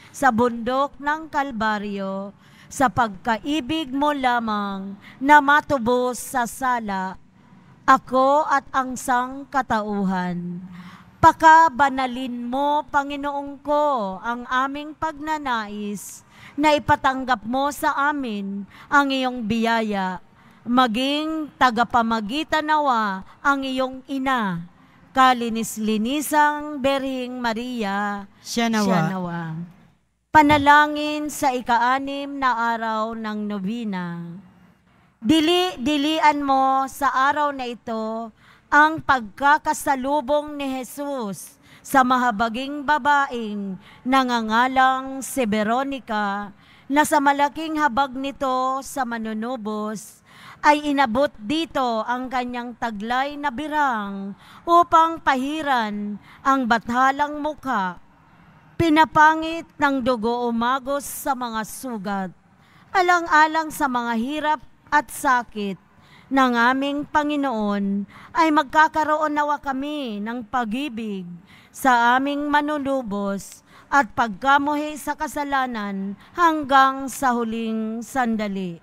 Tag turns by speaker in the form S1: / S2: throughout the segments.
S1: sa bundok ng Kalbaryo, sa pagkaibig mo lamang na matubos sa sala, ako at ang sangkatauhan. Pakabanalin mo, Panginoon ko, ang aming pagnanais na ipatanggap mo sa amin ang iyong biyaya, maging tagapamagitan nawa ang iyong ina, kalinis-linisang Berhing Maria,
S2: Siya nawa.
S1: Panalangin sa ika-6 na araw ng nobina. Dilian mo sa araw na ito ang pagkakasalubong ni Jesus sa mahabaging babaeng nangangalang si Veronica, na sa malaking habag nito sa manunubos ay inabot dito ang kanyang taglay na birang upang pahiran ang bathalang mukha. Pinapangit ng dugo umagos sa mga sugat, alang-alang sa mga hirap at sakit ng aming Panginoon, ay magkakaroon nawa kami ng pag-ibig sa aming manunubos at pagkamuhi sa kasalanan hanggang sa huling sandali.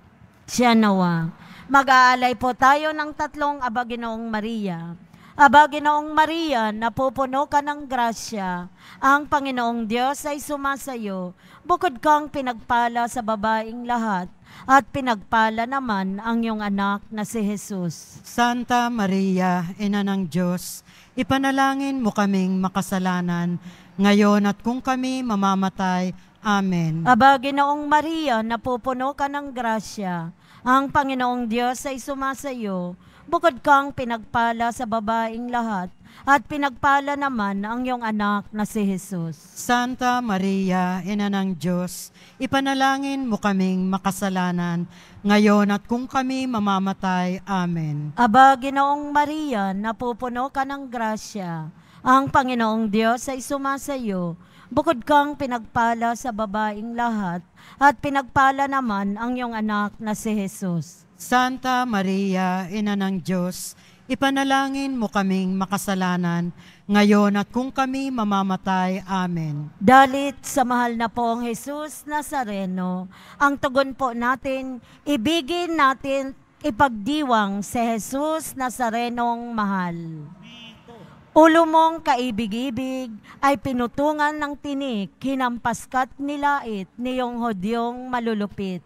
S1: Siya nawa. Mag-aalay po tayo ng 3 Aba Ginoong Maria. Aba Ginoong Maria, napupuno ka ng grasya, ang Panginoong Diyos ay sumasayo, bukod kang pinagpala sa babaeng lahat, at pinagpala naman ang iyong anak na si Jesus.
S2: Santa Maria, Ina ng Diyos, ipanalangin mo kaming makasalanan, ngayon at kung kami mamamatay. Amen.
S1: Aba Ginoong Maria, napupuno ka ng grasya, ang Panginoong Diyos ay sumasayo, bukod kang pinagpala sa babaeng lahat, at pinagpala naman ang iyong anak na si Jesus.
S2: Santa Maria, Ina ng Diyos, ipanalangin mo kaming makasalanan, ngayon at kung kami mamamatay. Amen.
S1: Aba Ginoong Maria, napupuno ka ng grasya, ang Panginoong Diyos ay sumasayo, bukod kang pinagpala sa babaeng lahat, at pinagpala naman ang iyong anak na si Jesus.
S2: Santa Maria, Ina ng Diyos, ipanalangin mo kaming makasalanan, ngayon at kung kami mamamatay. Amen.
S1: Dalit sa mahal na poong Jesus Nazareno, ang tugon po natin, ibigin natin ipagdiwang si Jesus Nazarenong mahal. Ulo mong kaibig-ibig ay pinutungan ng tinik, hinampaskat nilait niyong hodyong malulupit.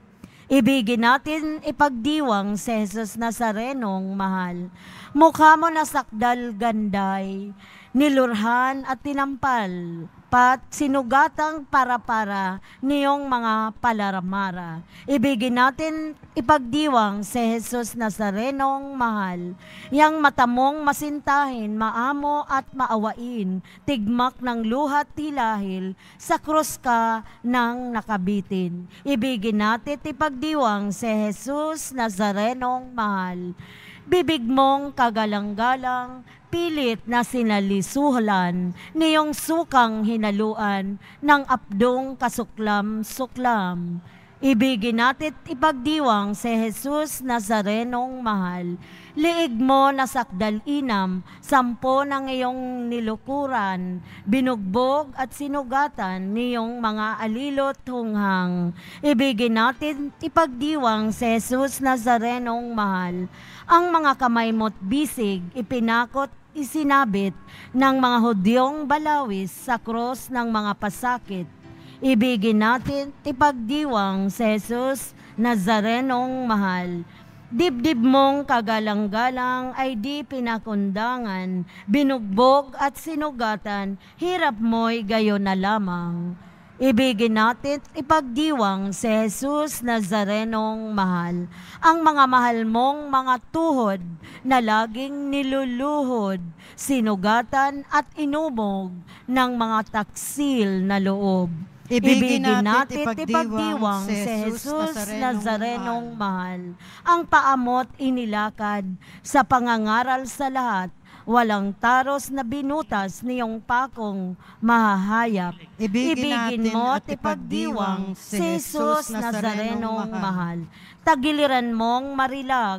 S1: Ibigin natin ipagdiwang si Jesus Nazarenong mahal. Mukha mo na sakdal ganday, nilurhan at tinampal, pat sinugatang para-para niyong mga palaramara. Ibigin natin ipagdiwang si Jesus Nazarenong mahal. Yang matamong masintahin, maamo at maawain, tigmak ng luhat tilahil, sa krus ka nang nakabitin. Ibigin natin ipagdiwang si Jesus Nazarenong mahal. Bibig mong kagalang-galang, pilit na sinalisuhulan, niyong sukang hinaluan, ng apdong kasuklam-suklam. Ibigin natin ipagdiwang si Jesus Nazarenong mahal. Liig mo na sakdal inam, 10 ng iyong nilukuran, binugbog at sinugatan niyong mga alilot hunghang. Ibigin natin ipagdiwang si Jesus Nazarenong mahal. Ang mga kamay mo't bisig, ipinakot, isinabit ng mga Hudyong balawis sa krus ng mga pasakit. Ibigin natin ipagdiwang si Jesus Nazarenong mahal. Dibdib mong kagalang-galang ay di pinakundangan, binugbog at sinugatan, hirap mo'y gayon na lamang. Ibigin natin ipagdiwang si Jesus Nazarenong mahal. Ang mga mahal mong mga tuhod na laging niluluhod, sinugatan at inumog ng mga taksil na loob. Ibigin natin ipagdiwang si Jesus Nazarenong mahal. Ang paamot inilakad sa pangangaral sa lahat, walang taros na binutas niyong pakong mahahayap. Ibigin mo at ipagdiwang si Jesus Nazarenong mahal. Tagiliran mong marilag,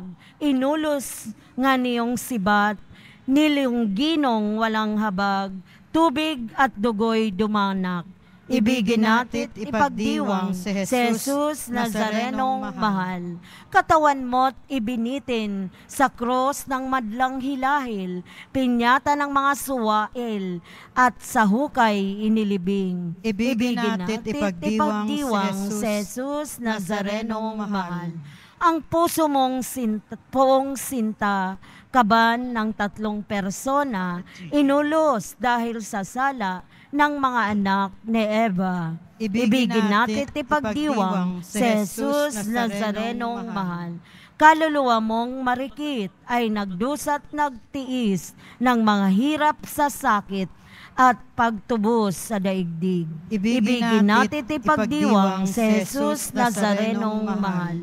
S1: inulos nga niyong sibat, nilyung ginong walang habag, tubig at dugoy dumanak. Ibigin natin ipagdiwang si Jesus Nazarenong mahal. Katawan mo't ibinitin sa krus ng madlang hilahil, pinyata ng mga suwail, at sa hukay inilibing.
S2: Ibigin natin ipagdiwang si
S1: Jesus Nazarenong mahal. Ang puso mong poong sinta, kaban ng 3 persona, inulos dahil sa sala ng mga anak ni Eva. Ibigin natin ipagdiwang si Jesus Nazarenong mahal. Kaluluwa mong marikit ay nagdusat nagtiis ng mga hirap sa sakit at pagtubos sa daigdig. Ibigin natin ipagdiwang si Jesus Nazarenong mahal.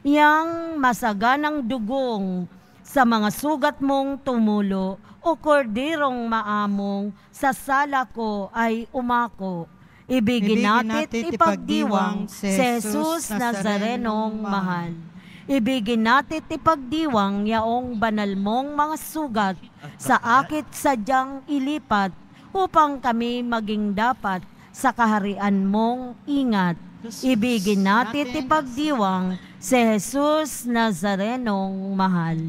S1: Yang masaganang dugong sa mga sugat mong tumulo, o korderong maamong sa sala ko ay umako. Ibigin natin ipagdiwang si Jesus Nazarenong mahal. Ibigin natin ipagdiwang yaong banal mong mga sugat sa akit sadyang ilipat upang kami maging dapat sa kaharian mong ingat. Ibigin natin ipagdiwang si Jesus Nazarenong mahal.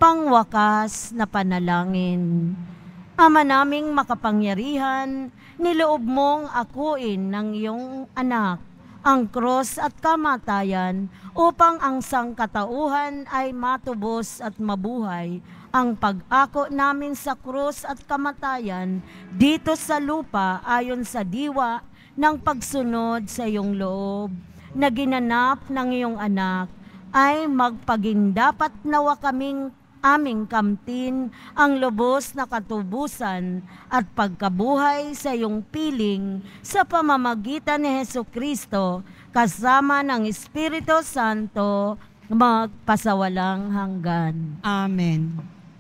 S1: Pangwakas na panalangin. Ama naming makapangyarihan, niloob mong akuin ng iyong anak ang krus at kamatayan upang ang sangkatauhan ay matubos at mabuhay. Ang pag-ako namin sa krus at kamatayan dito sa lupa ayon sa diwa ng pagsunod sa iyong loob na ginanap ng iyong anak ay magpagindapat nawa kaming aming kamtin ang lubos na katubusan at pagkabuhay sa iyong piling sa pamamagitan ni Hesukristo kasama ng Espiritu Santo magpasawalang hanggan.
S2: Amen.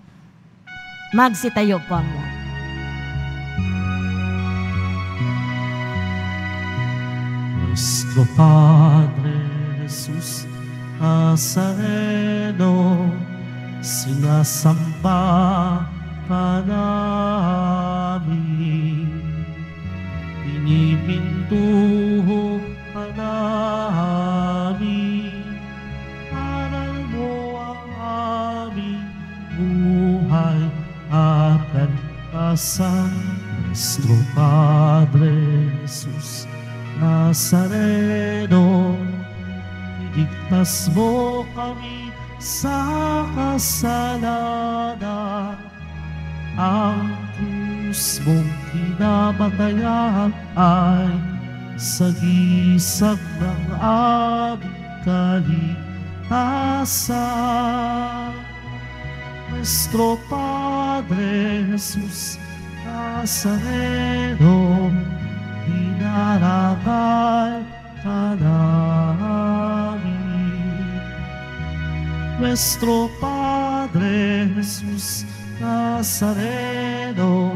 S1: Magsitayo po ang lahat.
S3: Nuestro Padre Jesus Nazareno, sinasamba ka namin, pinipintuho ka namin, aral mo ang aming buhay at kalikasan. Nuestro Padre Jesus Nazareno, iligtas mo kami sa kasalanan. Ang krus mong kinamatayan ay sagisag ng aming kaligtasan. Nuestro Padre Jesus Nazareno, dinarangal ka namin. Nuestro Padre Jesus Nazareno,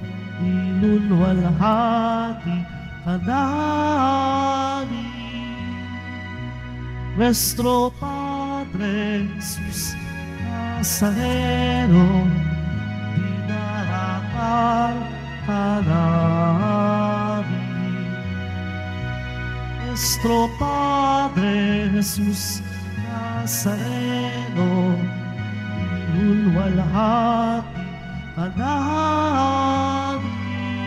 S3: inulwalhati ka namin. Nuestro Padre Jesus Nazareno, dinarangal ka namin. Nuestro Padre Jesus Nazareno, inulwalhati ka namin.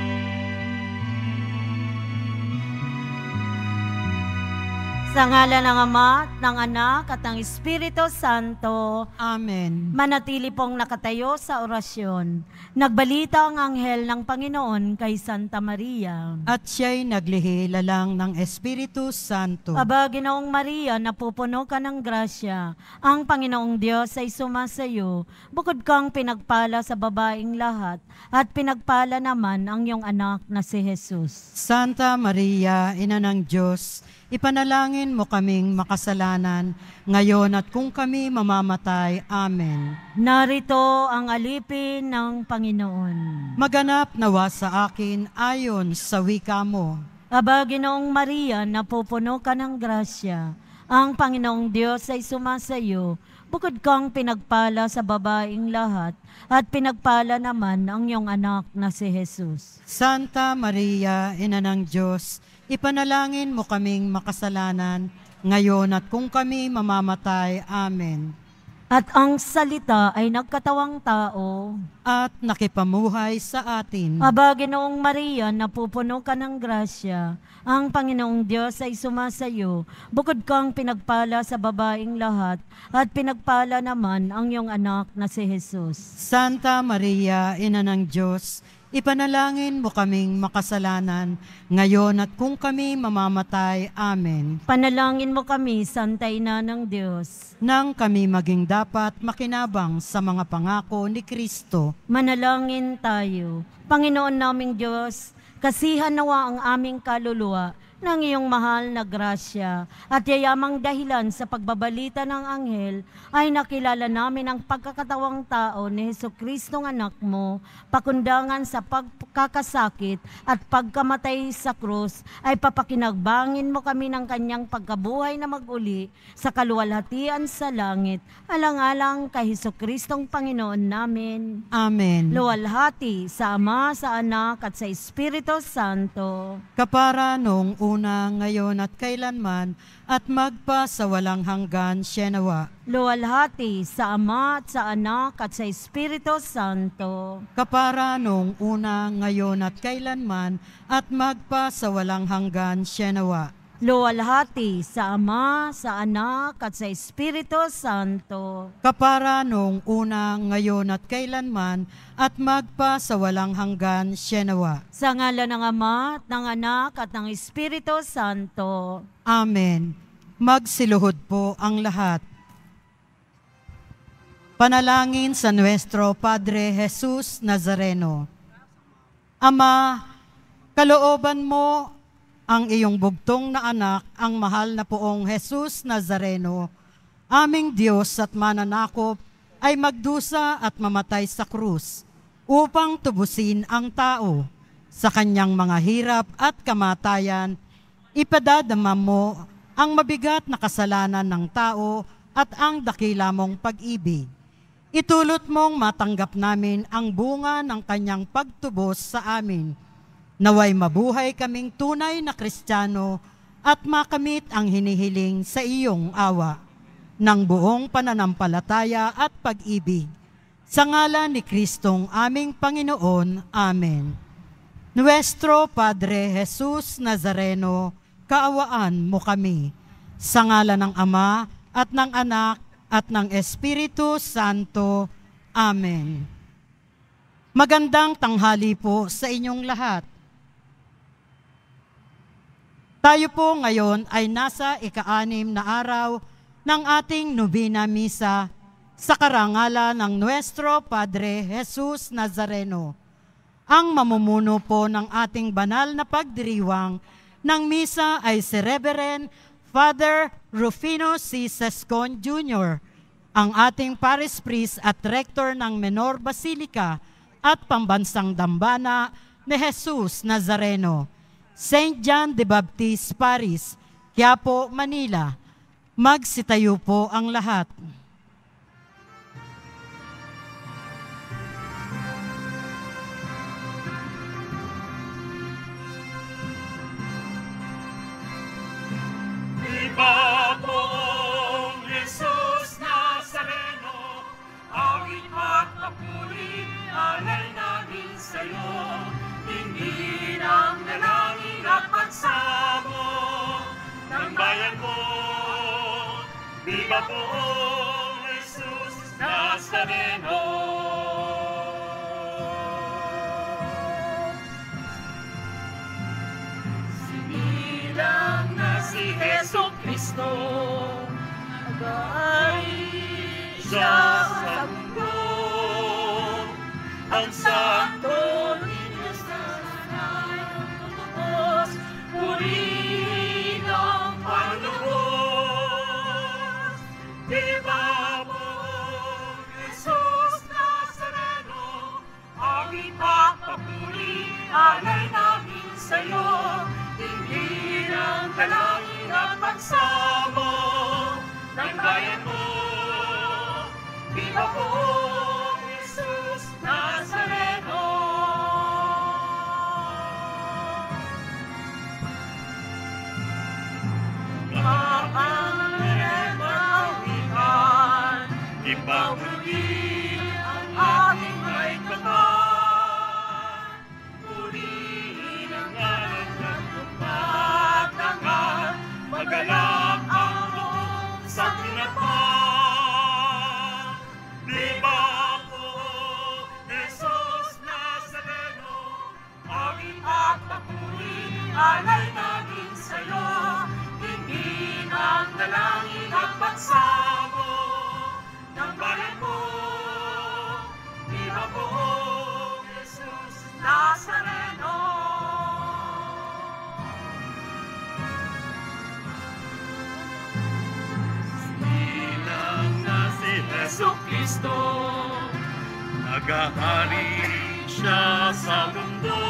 S1: Sa ngalan ng Ama, ng Anak, at ng Espiritu Santo.
S2: Amen.
S1: Manatili pong nakatayo sa orasyon. Nagbalita ang anghel ng Panginoon kay Santa Maria.
S2: At siya'y naglihila lang ng Espiritu Santo.
S1: Aba, Ginoong Maria, napupuno ka ng grasya. Ang Panginoong Diyos ay sumasayo. Bukod kang pinagpala sa babaeng lahat, at pinagpala naman ang iyong anak na si Jesus.
S2: Santa Maria, Ina ng Diyos, ipanalangin mo kaming makasalanan, ngayon at kung kami mamamatay. Amen.
S1: Narito ang alipin ng Panginoon.
S2: Maganap nawa sa akin ayon sa wika mo.
S1: Aba, Ginoong Maria, napupuno ka ng grasya. Ang Panginoong Diyos ay sumasayo. Bukod kang pinagpala sa babaeng lahat, at pinagpala naman ang iyong anak na si Jesus.
S2: Santa Maria, Ina ng Diyos, ipanalangin mo kaming makasalanan, ngayon at kung kami mamamatay. Amen.
S1: At ang salita ay nagkatawang tao.
S2: At nakipamuhay sa atin.
S1: Aba, Ginoong Maria, napupuno ka ng grasya. Ang Panginoong Diyos ay sumasayo. Bukod kang pinagpala sa babaeng lahat, at pinagpala naman ang iyong anak na si Jesus.
S2: Santa Maria, Ina ng Diyos, ipanalangin mo kaming makasalanan, ngayon at kung kami mamamatay. Amen.
S1: Panalangin mo kami, Santa Ina ng Diyos.
S2: Nang kami maging dapat makinabang sa mga pangako ni Kristo.
S1: Manalangin tayo. Panginoon naming Diyos, kasihan nawa ang aming kaluluwa ng iyong mahal na grasya at yayamang dahilan sa pagbabalita ng anghel ay nakilala namin ang pagkakatawang tao ni Jesucristong anak mo, pakundangan sa pagkakasakit at pagkamatay sa krus ay papakinagbangin mo kami ng kanyang pagkabuhay na maguli sa kaluwalhatian sa langit, alang-alang kay Jesucristong Panginoon namin.
S2: Amen.
S1: Luwalhati sa Ama, sa Anak at sa Espiritu Santo.
S2: Kapara nung una, ngayon at kailanman, at magpa sa walang hanggan, Sienawa.
S1: Luwalhati sa Ama at sa Anak at sa Espiritu Santo.
S2: Kapara nung una, ngayon at kailanman, at magpa sa walang hanggan, Sienawa.
S1: Luwalhati sa Ama, sa Anak at sa Espiritu Santo.
S2: Kapara nung una, ngayon at kailanman, at magpa sa walang hanggan, Sienawa.
S1: Sa ngalan ng Ama, at ng Anak at ng Espiritu Santo.
S2: Amen. Magsiluhod po ang lahat. Panalangin sa Nuestro Padre Jesus Nazareno. Ama, kalooban mo ang iyong bugtong na anak, ang mahal na poong Jesus Nazareno, aming Diyos at mananakop, ay magdusa at mamatay sa krus upang tubusin ang tao sa kanyang mga hirap at kamatayan. Ipadadama mo ang mabigat na kasalanan ng tao at ang dakila mong pag-ibig. Itulot mong matanggap namin ang bunga ng kanyang pagtubos sa amin. Naway mabuhay kaming tunay na Kristiyano at makamit ang hinihiling sa iyong awa ng buong pananampalataya at pag-ibig. Sa ngalan ni Kristong aming Panginoon. Amen. Nuestro Padre Jesus Nazareno, kaawaan mo kami. Sa ngalan ng Ama at ng Anak at ng Espiritu Santo. Amen. Magandang tanghali po sa inyong lahat. Tayo po ngayon ay nasa ika-6 na araw ng ating Nobena Misa sa karangalan ng Nuestro Padre Jesus Nazareno. Ang mamumuno po ng ating banal na pagdiriwang ng misa ay si Reverend Father Rufino C. Sescon Jr., ang ating Parish Priest at Rector ng Menor Basilica at Pambansang Dambana ni Jesus Nazareno, St. John the Baptist Parish, Quiapo, Manila. Magsitayo po ang lahat.
S3: Viva poong Jesus Nazareno, awit magpapuri, alay namin sa'yo. Hindi ng dalangin at pagsamo ng bayan mo. Viva poong Jesus Nazareno. Sinilang na si Jesucristo, nagay siya sa mundo. Ang santo ni Diyos na nanay ng tutubos, purihin ang panlubos. Viva poong Jesus Nazareno, ang ipagpapuri, alay namin sa'yo. Tingin ang dalangin at pagsamo ng bayan mo. Viva poong Jesus Nazareno. ipamuli ang ating may kapal. Purihin ang ngalan ng pagtangal, magalang ang buong sa tinapal. Viva po, Jesus Nazareno, awit at papuri, alay namin sa'yo. Hindi ng dalangin at pagsamo ng bayan mo. Viva po, Jesus Nazareno. Silang na si Jesucristo, nagahari siya sa mundo.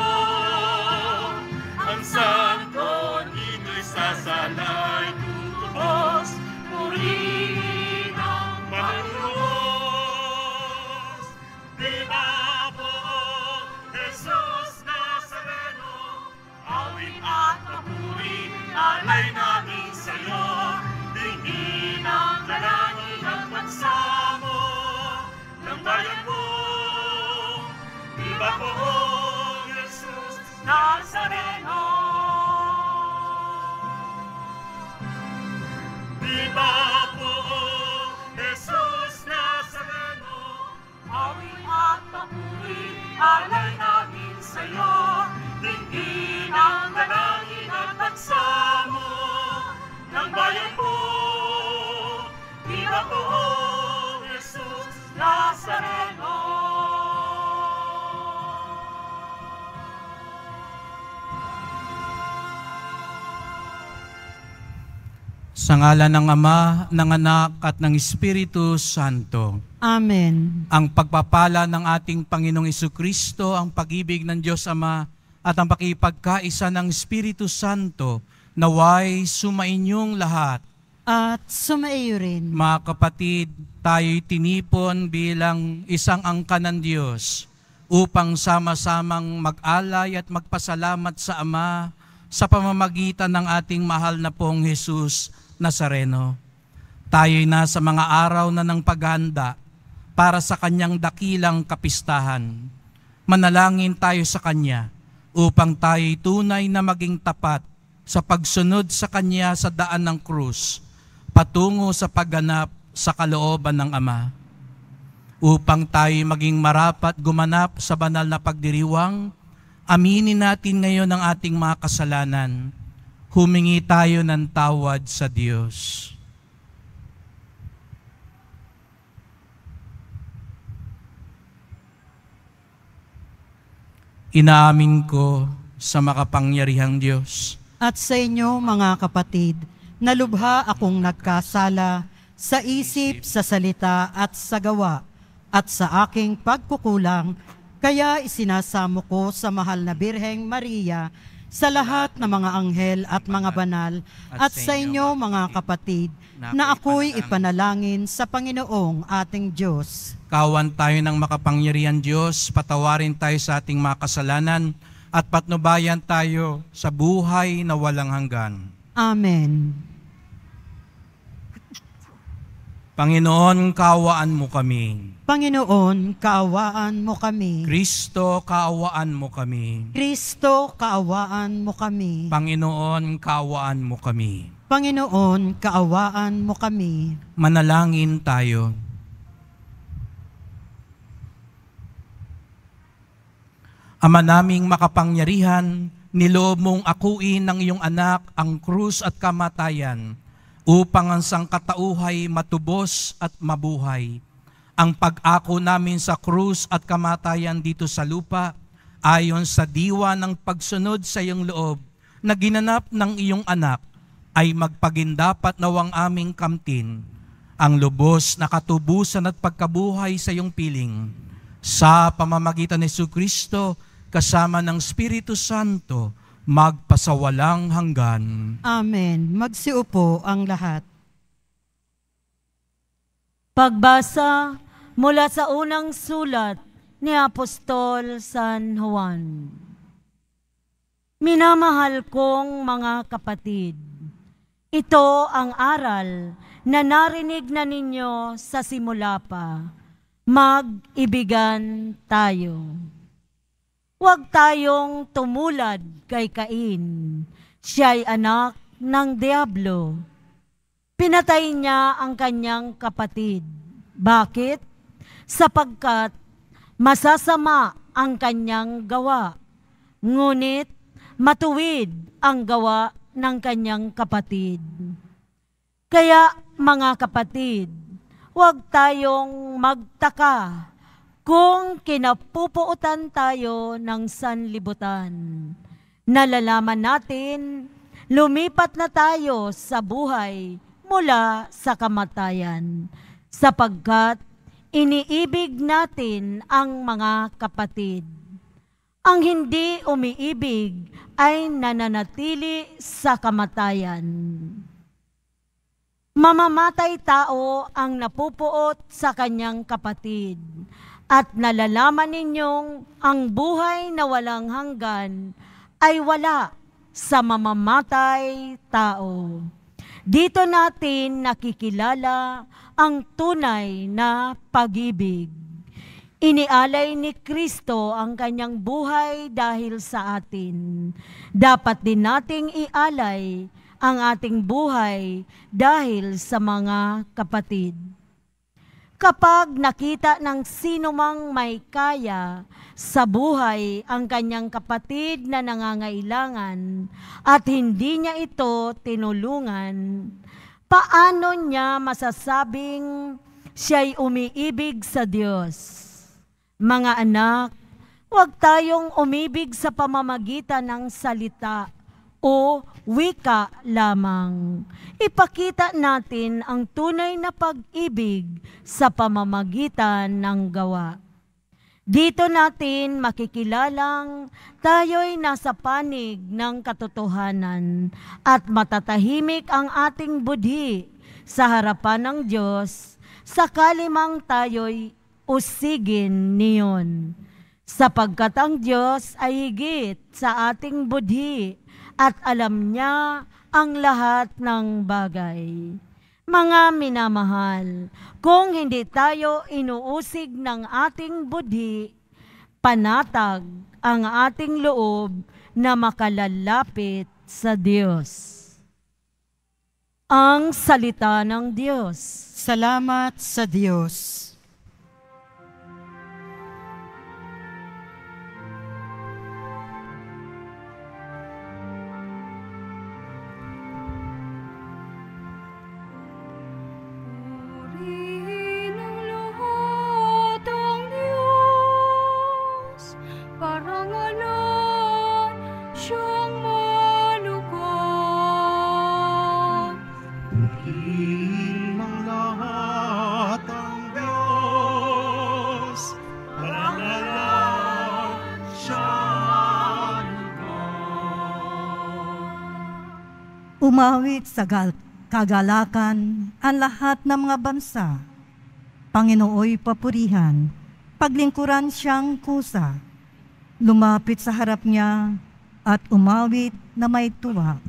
S3: Ang santo nito'y sasalay tutubos, purihin ang Manunos. Viva po, Jesus Nazareno, awit at papuri, alay namin sa'yo. Tingin ang dalangin at pagsamo ng bayan mo. Viva po, Jesus Nazareno. Viva po, Jesus Nazareno, awit at papuri, alay namin sa'yo. Tingin ang dalangin at pagsamo ng bayan mo. Viva po, Jesus Nazareno.
S4: Sa ngalan ng Ama, ng Anak, at ng Espiritu Santo.
S2: Amen.
S4: Ang pagpapala ng ating Panginoong Jesucristo, ang pag-ibig ng Diyos Ama, at ang pakipagkaisa ng Espiritu Santo, naway sumainyong lahat.
S2: At sumaiyo rin.
S4: Mga kapatid, tayo'y tinipon bilang isang angkan ng Diyos upang sama-samang mag-alay at magpasalamat sa Ama sa pamamagitan ng ating mahal na pong Jesus Nazareno. Tayo'y nasa mga araw na ng paghanda para sa kanyang dakilang kapistahan. Manalangin tayo sa kanya upang tayo'y tunay na maging tapat sa pagsunod sa kanya sa daan ng krus, patungo sa pagganap sa kalooban ng Ama. Upang tayo'y maging marapat gumanap sa banal na pagdiriwang, aminin natin ngayon ang ating mga kasalanan. Humingi tayo ng tawad sa Diyos. Inaamin ko sa makapangyarihang Diyos
S2: At sa inyo, mga kapatid, na lubha akong nagkasala sa isip, sa salita at sa gawa, at sa aking pagkukulang, kaya isinasamo ko sa mahal na Birheng Maria, sa lahat ng mga anghel at mga banal, at sa inyo, mga kapatid, na ako'y ipanalangin sa Panginoong ating Diyos.
S4: Kawan tayo ng makapangyarihan Diyos, patawarin tayo sa ating mga kasalanan, at patnubayan tayo sa buhay na walang hanggan.
S2: Amen.
S4: Panginoon, kaawaan mo kami.
S2: Panginoon, kaawaan mo kami.
S4: Kristo, kaawaan mo kami.
S2: Kristo, kaawaan mo kami.
S4: Panginoon, kaawaan mo kami.
S2: Panginoon, kaawaan mo kami.
S4: Manalangin tayo. Ama naming makapangyarihan, niloob mong akuin ng iyong anak ang krus at kamatayan upang ang sangkatauhay matubos at mabuhay. Ang pag-ako namin sa krus at kamatayan dito sa lupa ayon sa diwa ng pagsunod sa iyong loob na ginanap ng iyong anak ay magpagindapat nawang aming kamtin ang lubos na katubusan at pagkabuhay sa iyong piling. Sa pamamagitan ni Jesucristo kasama ng Espiritu Santo, magpasawalang hanggan.
S2: Amen. Magsiupo ang lahat.
S1: Pagbasa mula sa unang sulat ni Apostol San Juan. Minamahal kong mga kapatid, ito ang aral na narinig na ninyo sa simula pa. Mag-ibigan tayo. Huwag tayong tumulad kay Cain. Siya'y anak ng Diablo. Pinatay niya ang kanyang kapatid. Bakit? Sapagkat masasama ang kanyang gawa. Ngunit matuwid ang gawa ng kanyang kapatid. Kaya mga kapatid, huwag tayong magtaka kung kinapupuutan tayo ng sanlibutan. Nalalaman natin, lumipat na tayo sa buhay mula sa kamatayan, sapagkat iniibig natin ang mga kapatid. Ang hindi umiibig ay nananatili sa kamatayan. Mamamatay tao ang napupuot sa kanyang kapatid, at nalalaman ninyong ang buhay na walang hanggan ay wala sa mamamatay tao. Dito natin nakikilala ang tunay na pag-ibig. Inialay ni Kristo ang kanyang buhay dahil sa atin. Dapat din nating ialay ang ating buhay dahil sa mga kapatid. Kapag nakita ng sino mang may kaya sa buhay ang kanyang kapatid na nangangailangan at hindi niya ito tinulungan, paano niya masasabing siya'y umiibig sa Diyos? Mga anak, huwag tayong umibig sa pamamagitan ng salita o wika lamang. Ipakita natin ang tunay na pag-ibig sa pamamagitan ng gawa. Dito natin makikilalang tayo'y nasa panig ng katotohanan at matatahimik ang ating budhi sa harapan ng Diyos sakali mang tayo'y usigin niyon. Sapagkat ang Diyos ay higit sa ating budhi at alam niya ang lahat ng bagay. Mga minamahal, kung hindi tayo inuusig ng ating budhi, panatag ang ating loob na makalalapit sa Diyos. Ang salita ng Diyos.
S2: Salamat sa Diyos.
S5: Umawit sa kagalakan ang lahat ng mga bansa. Panginooy papurihan, paglingkuran siyang kusa. Lumapit sa harap niya at umawit na may tuwa.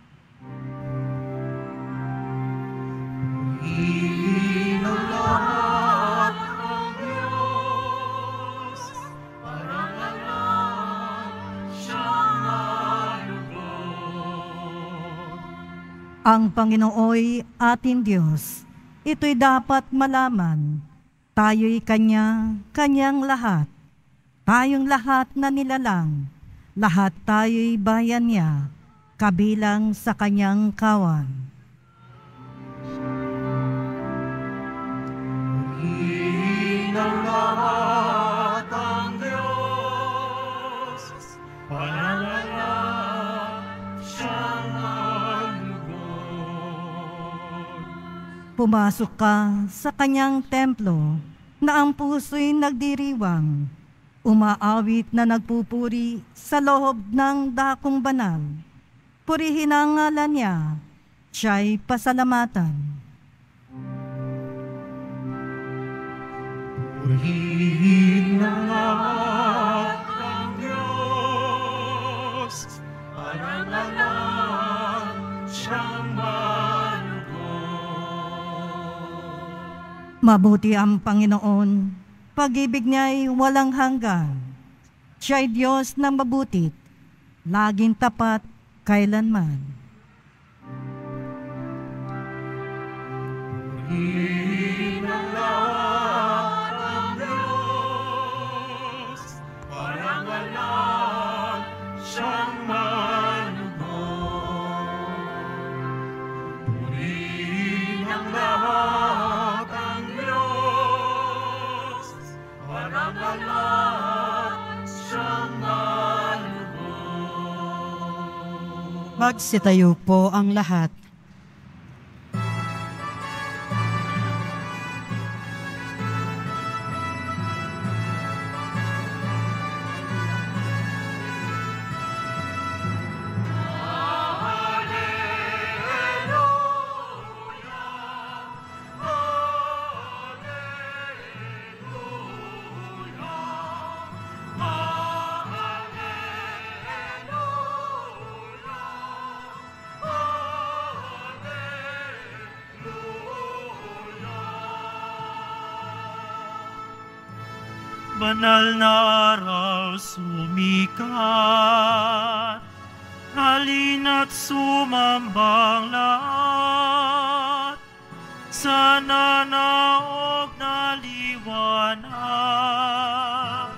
S5: Ang Panginooy ating Diyos, ito'y dapat malaman. Tayo'y kanyang lahat. Tayong lahat na nilalang. Lahat tayo'y bayan niya, kabilang sa kanyang kawan.
S3: Ng lahat ang Diyos, panangalan siyang
S5: Pumasok ka sa kanyang templo na ang puso'y nagdiriwang, umaawit na nagpupuri sa loob ng dakong banal. Purihin ang ngalan niya, siya'y pasalamatan.
S3: Purihin ang lahat ng Diyos, panangalan siyang malugod.
S5: Mabuti ang Panginoon, pag-ibig niya'y walang hanggan. Siya'y Diyos na mabutit, laging tapat kailanman.
S3: Purihin ang lahat ng Diyos, parangalan siyang malugod. Purihin ang lahat ng Diyos, parangalan siyang malugod.
S2: Magsitayo po ang lahat.
S3: Banal na araw sumikat, halina't sumambang lahat, sa nanaog na liwanag.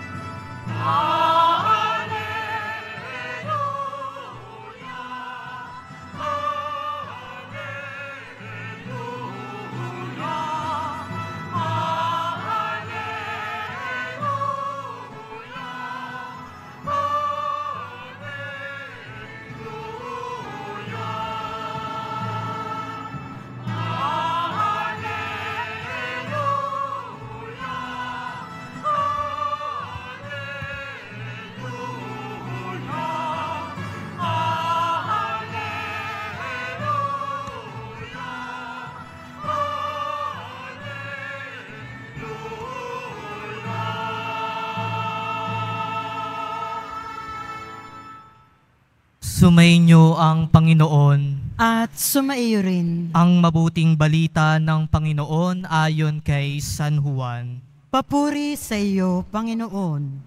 S6: Sumainyo ang Panginoon.
S2: At sumaiyo rin.
S6: Ang mabuting balita ng Panginoon ayon kay San Juan.
S2: Papuri sa iyo, Panginoon.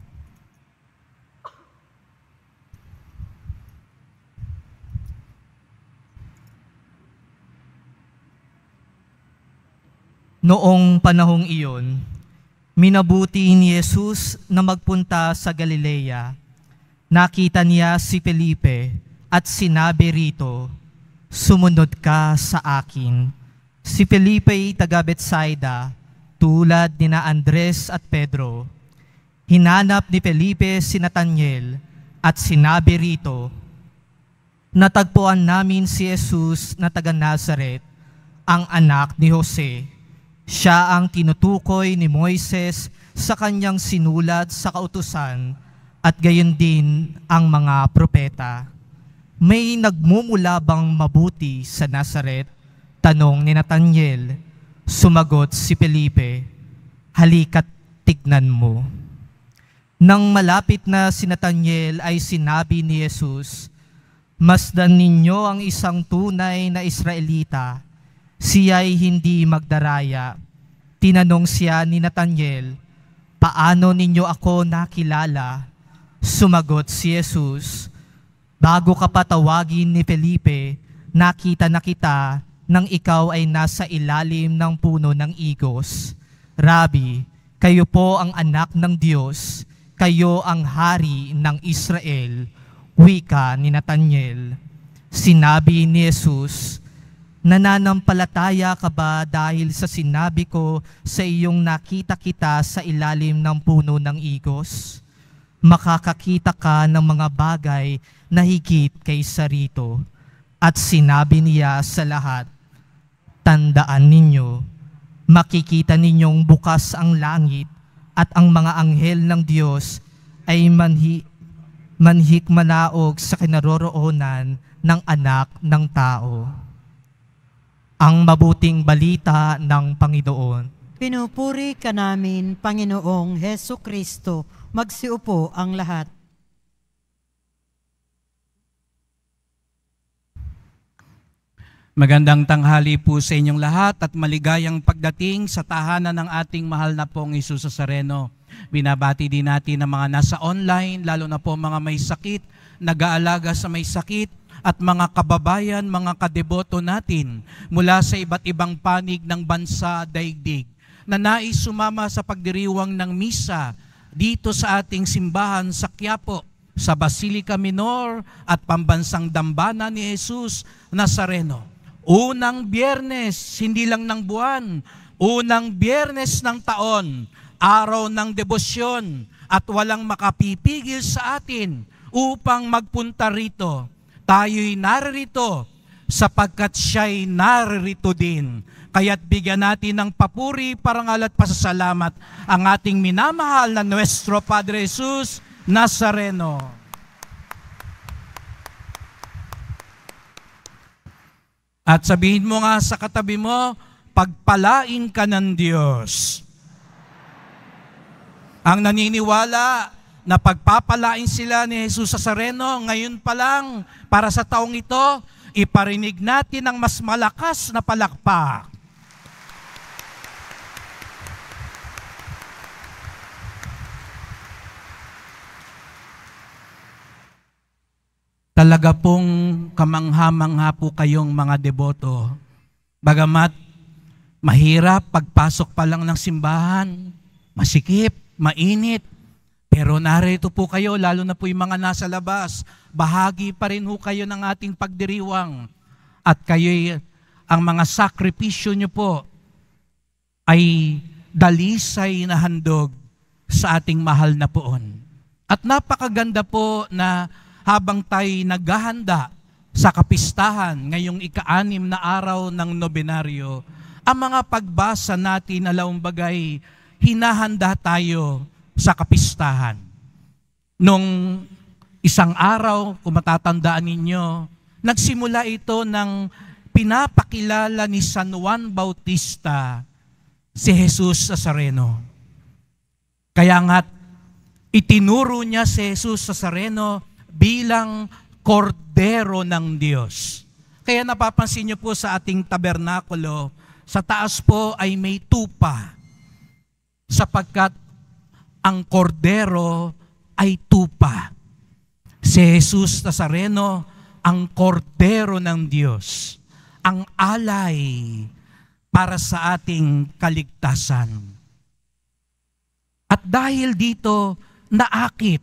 S6: Noong panahong iyon, minabuti ni Jesus na magpunta sa Galilea. Nakita niya si Felipe at sinabi rito, "Sumunod ka sa akin." Si Felipe ay taga Betsaida, tulad ni Andres at Pedro. Hinanap ni Felipe si Nathanael at sinabi rito, "Natagpuan namin si Jesus na taga Nazaret, ang anak ni Jose. Siya ang tinutukoy ni Moises sa kanyang sinulat sa kautusan, at gayon din ang mga propeta." May nagmumula bang mabuti sa Nazaret? Tanong ni Nathanael. Sumagot si Felipe, "Halika't tignan mo." Nang malapit na si Nathanael ay sinabi ni Jesus, "Masdan ninyo ang isang tunay na Israelita. Siya'y hindi magdaraya." Tinanong siya ni Nathanael, "Paano ninyo ako nakilala?" Sumagot si Jesus, "Bago ka patawagin ni Felipe, nakita na kita nang ikaw ay nasa ilalim ng puno ng igos. Rabi, kayo po ang anak ng Diyos, kayo ang hari ng Israel." Wika ni Nathanael. Sinabi ni Jesus, "Nananampalataya ka ba dahil sa sinabi ko sa iyong nakita kita sa ilalim ng puno ng igos? Makakakita ka ng mga bagay na higit kaysa rito." At sinabi niya sa lahat, "Tandaan ninyo, makikita ninyong bukas ang langit at ang mga anghel ng Diyos ay manhikmanaog sa kinaroroonan ng anak ng tao." Ang mabuting balita ng Panginoon.
S2: Pinupuri ka namin, Panginoong Hesu Kristo. Magsiupo ang lahat.
S4: Magandang tanghali po sa inyong lahat at maligayang pagdating sa tahanan ng ating mahal na pong Jesus Nazareno. Binabati din natin ang mga nasa online, lalo na po mga may sakit, nag-aalaga sa may sakit, at mga kababayan, mga kadeboto natin mula sa iba't ibang panig ng bansa daigdig na nais sumama sa pagdiriwang ng misa dito sa ating simbahan sa Quiapo, sa Basilica Minor at Pambansang Dambana ni Jesus Nazareno. Unang Biyernes, hindi lang ng buwan, unang Biyernes ng taon, araw ng debosyon, at walang makapipigil sa atin upang magpunta rito. Tayo'y naririto sapagkat siya'y naririto din. Kaya't bigyan natin ng papuri, parangal at pasasalamat ang ating minamahal na Nuestro Padre Jesus Nazareno. At sabihin mo nga sa katabi mo, pagpalain ka ng Diyos. Ang naniniwala na pagpapalain sila ni Jesus Nazareno, ngayon pa lang, para sa taong ito, iparinig natin ang mas malakas na palakpak. Talaga pong kamangha-mangha po kayong mga deboto. Bagamat mahirap pagpasok pa lang ng simbahan, masikip, mainit, pero narito po kayo, lalo na po yung mga nasa labas, bahagi pa rin po kayo ng ating pagdiriwang. At kayo, ang mga sakripisyo nyo po ay dalisay na handog sa ating mahal na poon. At napakaganda po na habang tayo naghahanda sa kapistahan ngayong ika-6 na araw ng nobenaryo, ang mga pagbasa natin alawang bagay, hinahanda tayo sa kapistahan. Nung isang araw, kung matatandaan ninyo, nagsimula ito ng pinapakilala ni San Juan Bautista si Jesus Nazareno. Kaya nga't itinuro niya si Jesus Nazareno bilang kordero ng Diyos. Kaya napapansin niyo po sa ating tabernakulo, sa taas po ay may tupa, sapagkat ang kordero ay tupa. Si Jesus Nazareno, ang kordero ng Diyos, ang alay para sa ating kaligtasan. At dahil dito, naakit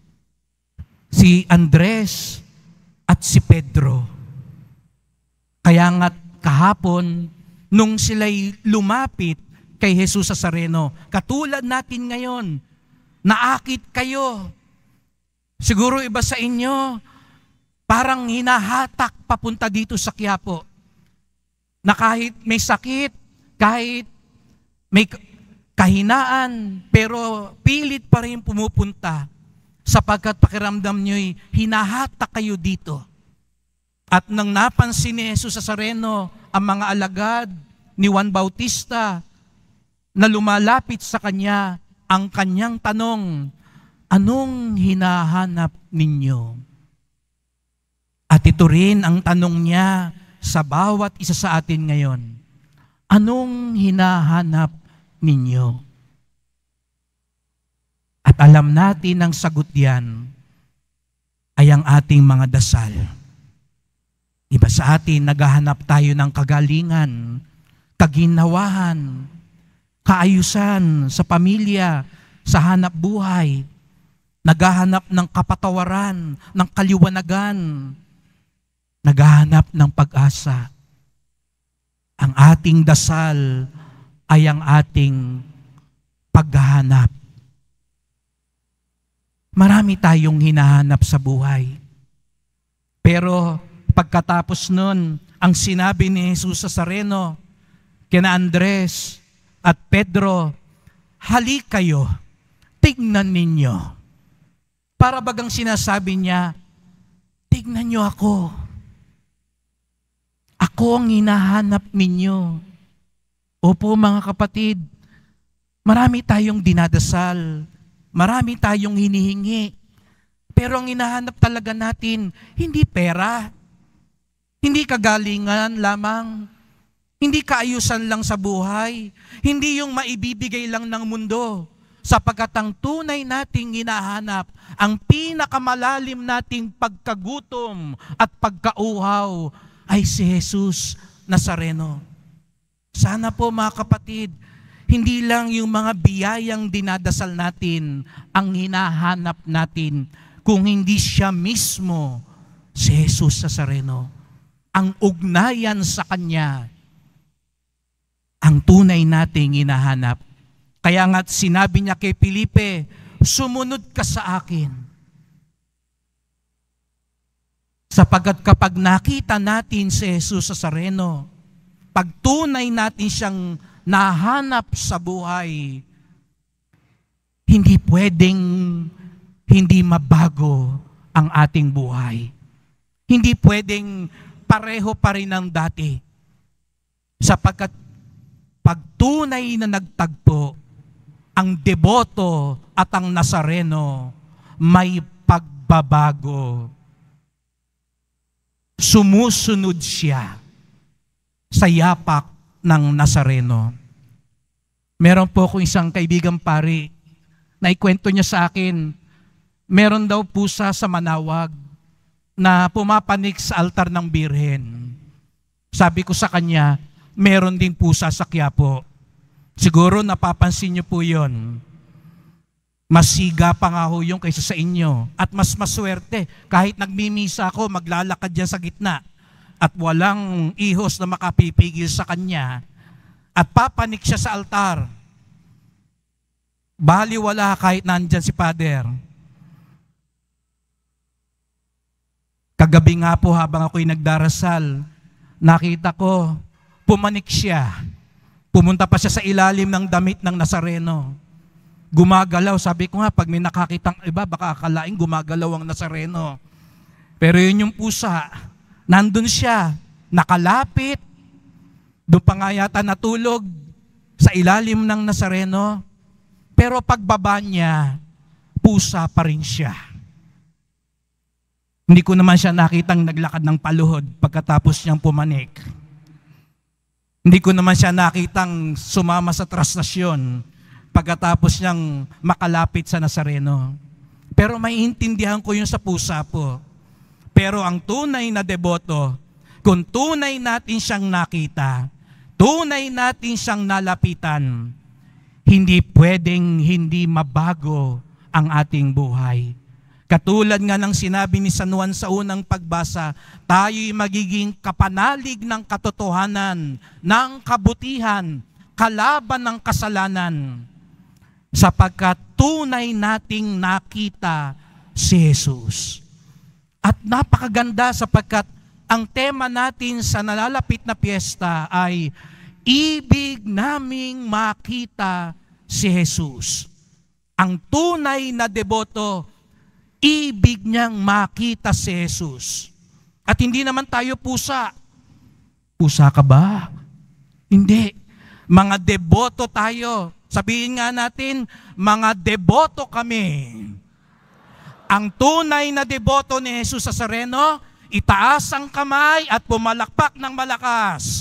S4: si Andres at si Pedro. Kaya nga't kahapon, nung sila'y lumapit kay Jesus Nazareno, katulad natin ngayon, naakit kayo. Siguro iba sa inyo, parang hinahatak papunta dito sa Quiapo. Na kahit may sakit, kahit may kahinaan, pero pilit pa rin pumupunta. Sapagkat pakiramdam nyo'y hinahatak kayo dito. At nang napansin ni Jesus Nazareno ang mga alagad ni Juan Bautista na lumalapit sa kanya, ang kanyang tanong, anong hinahanap ninyo? At ito rin ang tanong niya sa bawat isa sa atin ngayon. Anong hinahanap ninyo? At alam natin ang sagot diyan ay ang ating mga dasal. Iba sa atin, naghahanap tayo ng kagalingan, kaginhawahan, kaayusan sa pamilya, sa hanap buhay. Naghahanap ng kapatawaran, ng kaliwanagan. Naghahanap ng pag-asa. Ang ating dasal ay ang ating paghahanap. Marami tayong hinahanap sa buhay. Pero pagkatapos nun, ang sinabi ni Jesus Nazareno kina Andres at Pedro, halik kayo, tignan ninyo. Para bagang sinasabi niya, tignan niyo ako. Ako ang hinahanap ninyo. Opo mga kapatid, marami tayong dinadasal, marami tayong hinihingi. Pero ang hinahanap talaga natin, hindi pera, hindi Hindi kagalingan lamang, hindi kaayusan lang sa buhay, hindi yung maibibigay lang ng mundo, sapagkat ang tunay nating hinahanap, ang pinakamalalim nating pagkagutom at pagkauhaw ay si Jesus Nazareno. Sana po mga kapatid, hindi lang yung mga biyayang dinadasal natin ang hinahanap natin, kung hindi siya mismo, si Jesus Nazareno. Ang ugnayan sa Kanya, ang tunay nating hinahanap. Kaya nga sinabi niya kay Felipe, sumunod ka sa akin. Sapagkat kapag nakita natin si Jesus Nazareno, pag tunay natin siyang nahanap sa buhay, hindi pwedeng hindi mabago ang ating buhay. Hindi pwedeng pareho pa rin ang dati. Sapagkat pag tunay na nagtagpo, ang deboto at ang Nazareno, may pagbabago. Sumusunod siya sa yapak ng Nazareno. Meron po akong isang kaibigang pari na ikwento niya sa akin, meron daw pusa sa Manawag na pumapanik sa altar ng Birhen. Sabi ko sa kanya, meron ding pusa sa Quiapo. Siguro napapansin niyo po yon. Masiga pa nga ho yung kaysa sa inyo. At mas maswerte, kahit nagmimisa ako, maglalakad dyan sa gitna at walang ihos na makapipigil sa kanya at papanik siya sa altar. Baliwala kahit nandyan si Father. Kagabi nga po habang ako'y nagdarasal, nakita ko, pumanik siya. Pumunta pa siya sa ilalim ng damit ng Nazareno. Gumagalaw. Sabi ko nga, pag may nakakitang iba, baka akalain gumagalaw ang Nazareno. Pero yun yung pusa. Nandun siya, nakalapit. Doon pa nga yata natulog sa ilalim ng Nazareno. Pero pagbaba niya, pusa pa rin siya. Hindi ko naman siya nakitang naglakad ng paluhod pagkatapos niyang pumanik. Hindi ko naman siya nakitang sumama sa trastasyon pagkatapos niyang makalapit sa Nazareno. Pero may intindihan ko yun sa pusa po. Pero ang tunay na deboto, kung tunay natin siyang nakita, tunay natin siyang nalapitan, hindi pwedeng hindi mabago ang ating buhay. Katulad nga ng sinabi ni San Juan sa unang pagbasa, tayo'y magiging kapanalig ng katotohanan, ng kabutihan, kalaban ng kasalanan, sapagkat tunay nating nakita si Jesus. At napakaganda sapagkat ang tema natin sa nalalapit na piyesta ay ibig naming makita si Jesus. Ang tunay na deboto, ibig niyang makita si Jesus. At hindi naman tayo pusa. Pusa ka ba? Hindi. Mga deboto tayo. Sabihin nga natin, mga deboto kami. Ang tunay na deboto ni Jesus Nazareno, itaas ang kamay at pumalakpak ng malakas.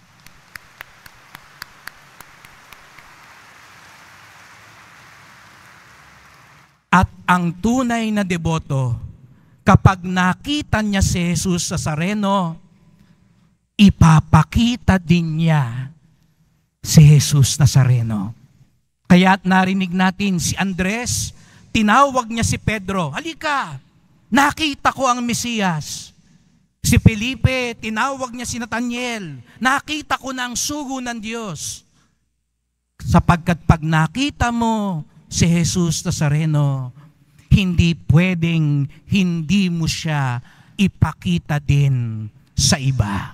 S4: At ang tunay na deboto, kapag nakita niya si Jesus Nazareno, ipapakita din niya si Jesus Nazareno. Kaya't narinig natin si Andres, tinawag niya si Pedro, halika, nakita ko ang Mesiyas. Si Felipe, tinawag niya si Nathaniel, nakita ko na ang sugo ng Diyos. Sapagkat pag nakita mo si Jesus Nazareno, hindi pwedeng hindi mo siya ipakita din sa iba.